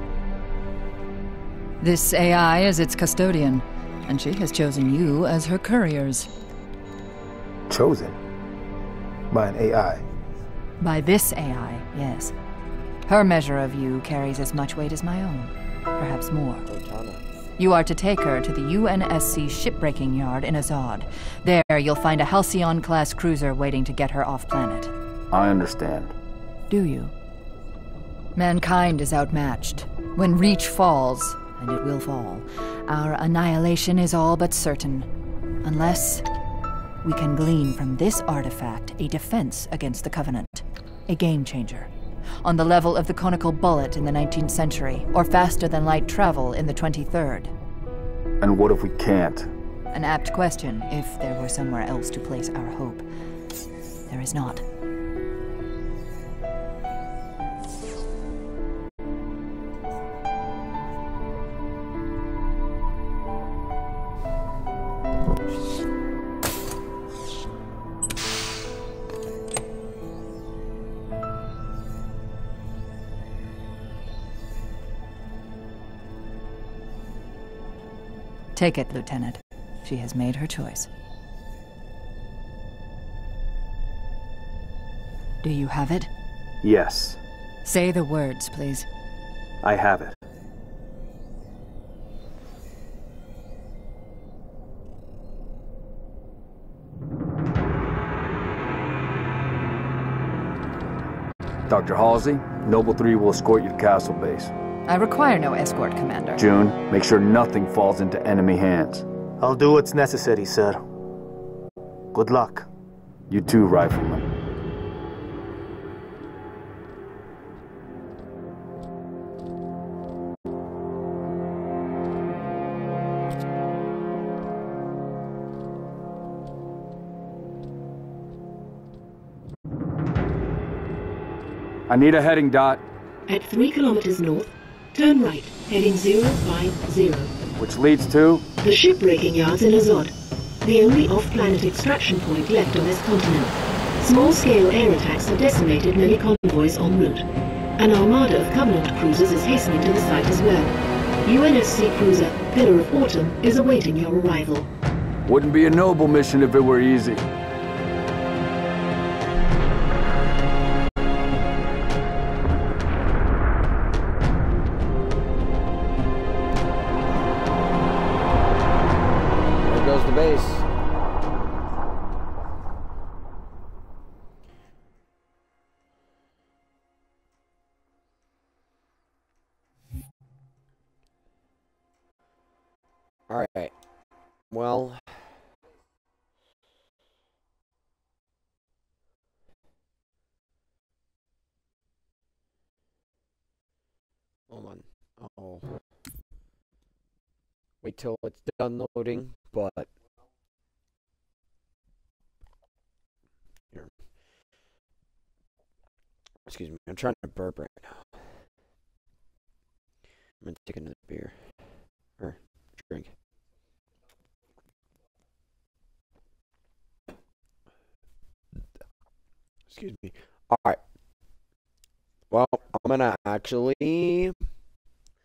This AI is its custodian, and she has chosen you as her couriers. Chosen? By an AI? By this AI, yes. Her measure of you carries as much weight as my own, perhaps more. You are to take her to the UNSC shipbreaking yard in Azad. There, you'll find a Halcyon-class cruiser waiting to get her off-planet. I understand. Do you? Mankind is outmatched. When Reach falls, and it will fall, our annihilation is all but certain. Unless we can glean from this artifact a defense against the Covenant. A game-changer. On the level of the conical bullet in the 19th century, or faster-than-light travel in the 23rd. And what if we can't? An apt question, if there were somewhere else to place our hope. There is not. Take it, Lieutenant. She has made her choice. Do you have it? Yes. Say the words, please. I have it. Dr. Halsey, Noble 3 will escort you to Castle Base. I require no escort, Commander. June, make sure nothing falls into enemy hands. I'll do what's necessary, sir. Good luck. You too, Rifleman. I need a heading, Dot. At 3 kilometers north, turn right, heading 050. Which leads to? The shipbreaking yards in Azad. The only off-planet extraction point left on this continent. Small-scale air attacks have decimated many convoys en route. An armada of Covenant cruisers is hastening to the site as well. UNSC cruiser Pillar of Autumn is awaiting your arrival. Wouldn't be a noble mission if it were easy. Alright. Well. Hold on. Oh. Wait till it's done loading, but. Here. Excuse me. I'm trying to burp right now. I'm gonna take another beer. Or drink. Excuse me. Alright. Well, I'm gonna actually... Let's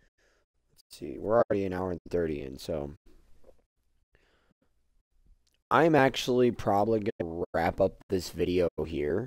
see. We're already an hour and 30 in, so... I'm actually probably going to wrap up this video here.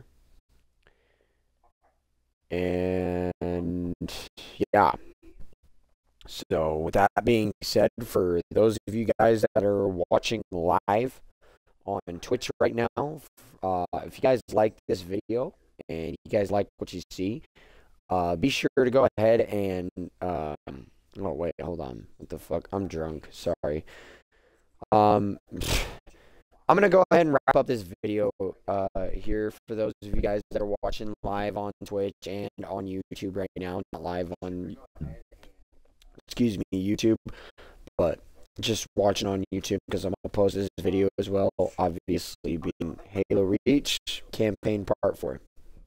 And yeah. So with that being said, for those of you guys that are watching live on Twitch right now, if you guys like this video and you guys like what you see, be sure to go ahead and oh wait, hold on, what the fuck, I'm drunk, sorry. I'm gonna go ahead and wrap up this video here for those of you guys that are watching live on Twitch and on YouTube right now, not live on YouTube, but just watching on YouTube because I'm gonna post this video as well, obviously being Halo Reach campaign part 4.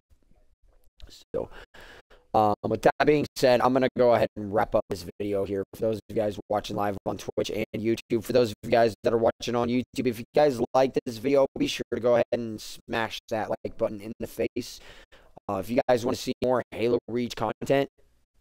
So with that being said, I'm gonna go ahead and wrap up this video here for those of you guys watching live on Twitch and YouTube. For those of you guys that are watching on YouTube, if you guys like this video, be sure to go ahead and smash that like button in the face. If you guys want to see more Halo Reach content,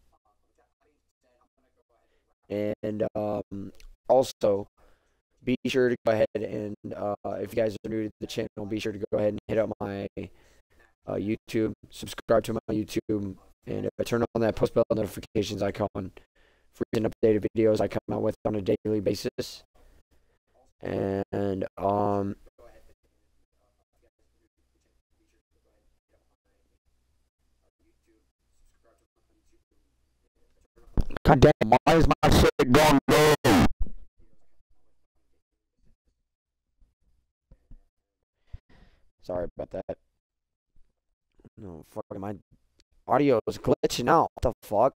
and also be sure to go ahead and if you guys are new to the channel, be sure to go ahead and hit up my YouTube, subscribe to my YouTube, and turn on that post bell notifications icon for updated videos I come out with on a daily basis. And God damn, why is my shit going low? Sorry about that. No, fuck, my audio is glitching out. What the fuck?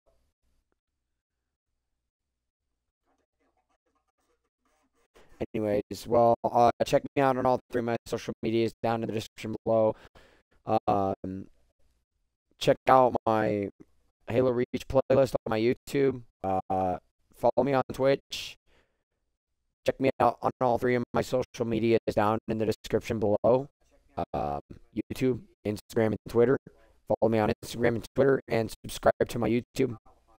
Anyways, well, check me out on all 3 of my social medias down in the description below. Check out my Halo Reach playlist on my YouTube. Follow me on Twitch. Check me out on all 3 of my social medias down in the description below. YouTube, Instagram, and Twitter. Follow me on Instagram and Twitter, and subscribe to my YouTube.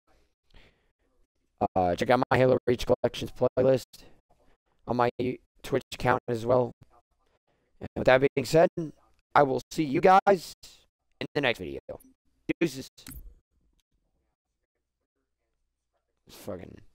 Check out my Halo Reach Collections playlist on my Twitch account as well. And with that being said, I will see you guys in the next video. Deuces. Fucking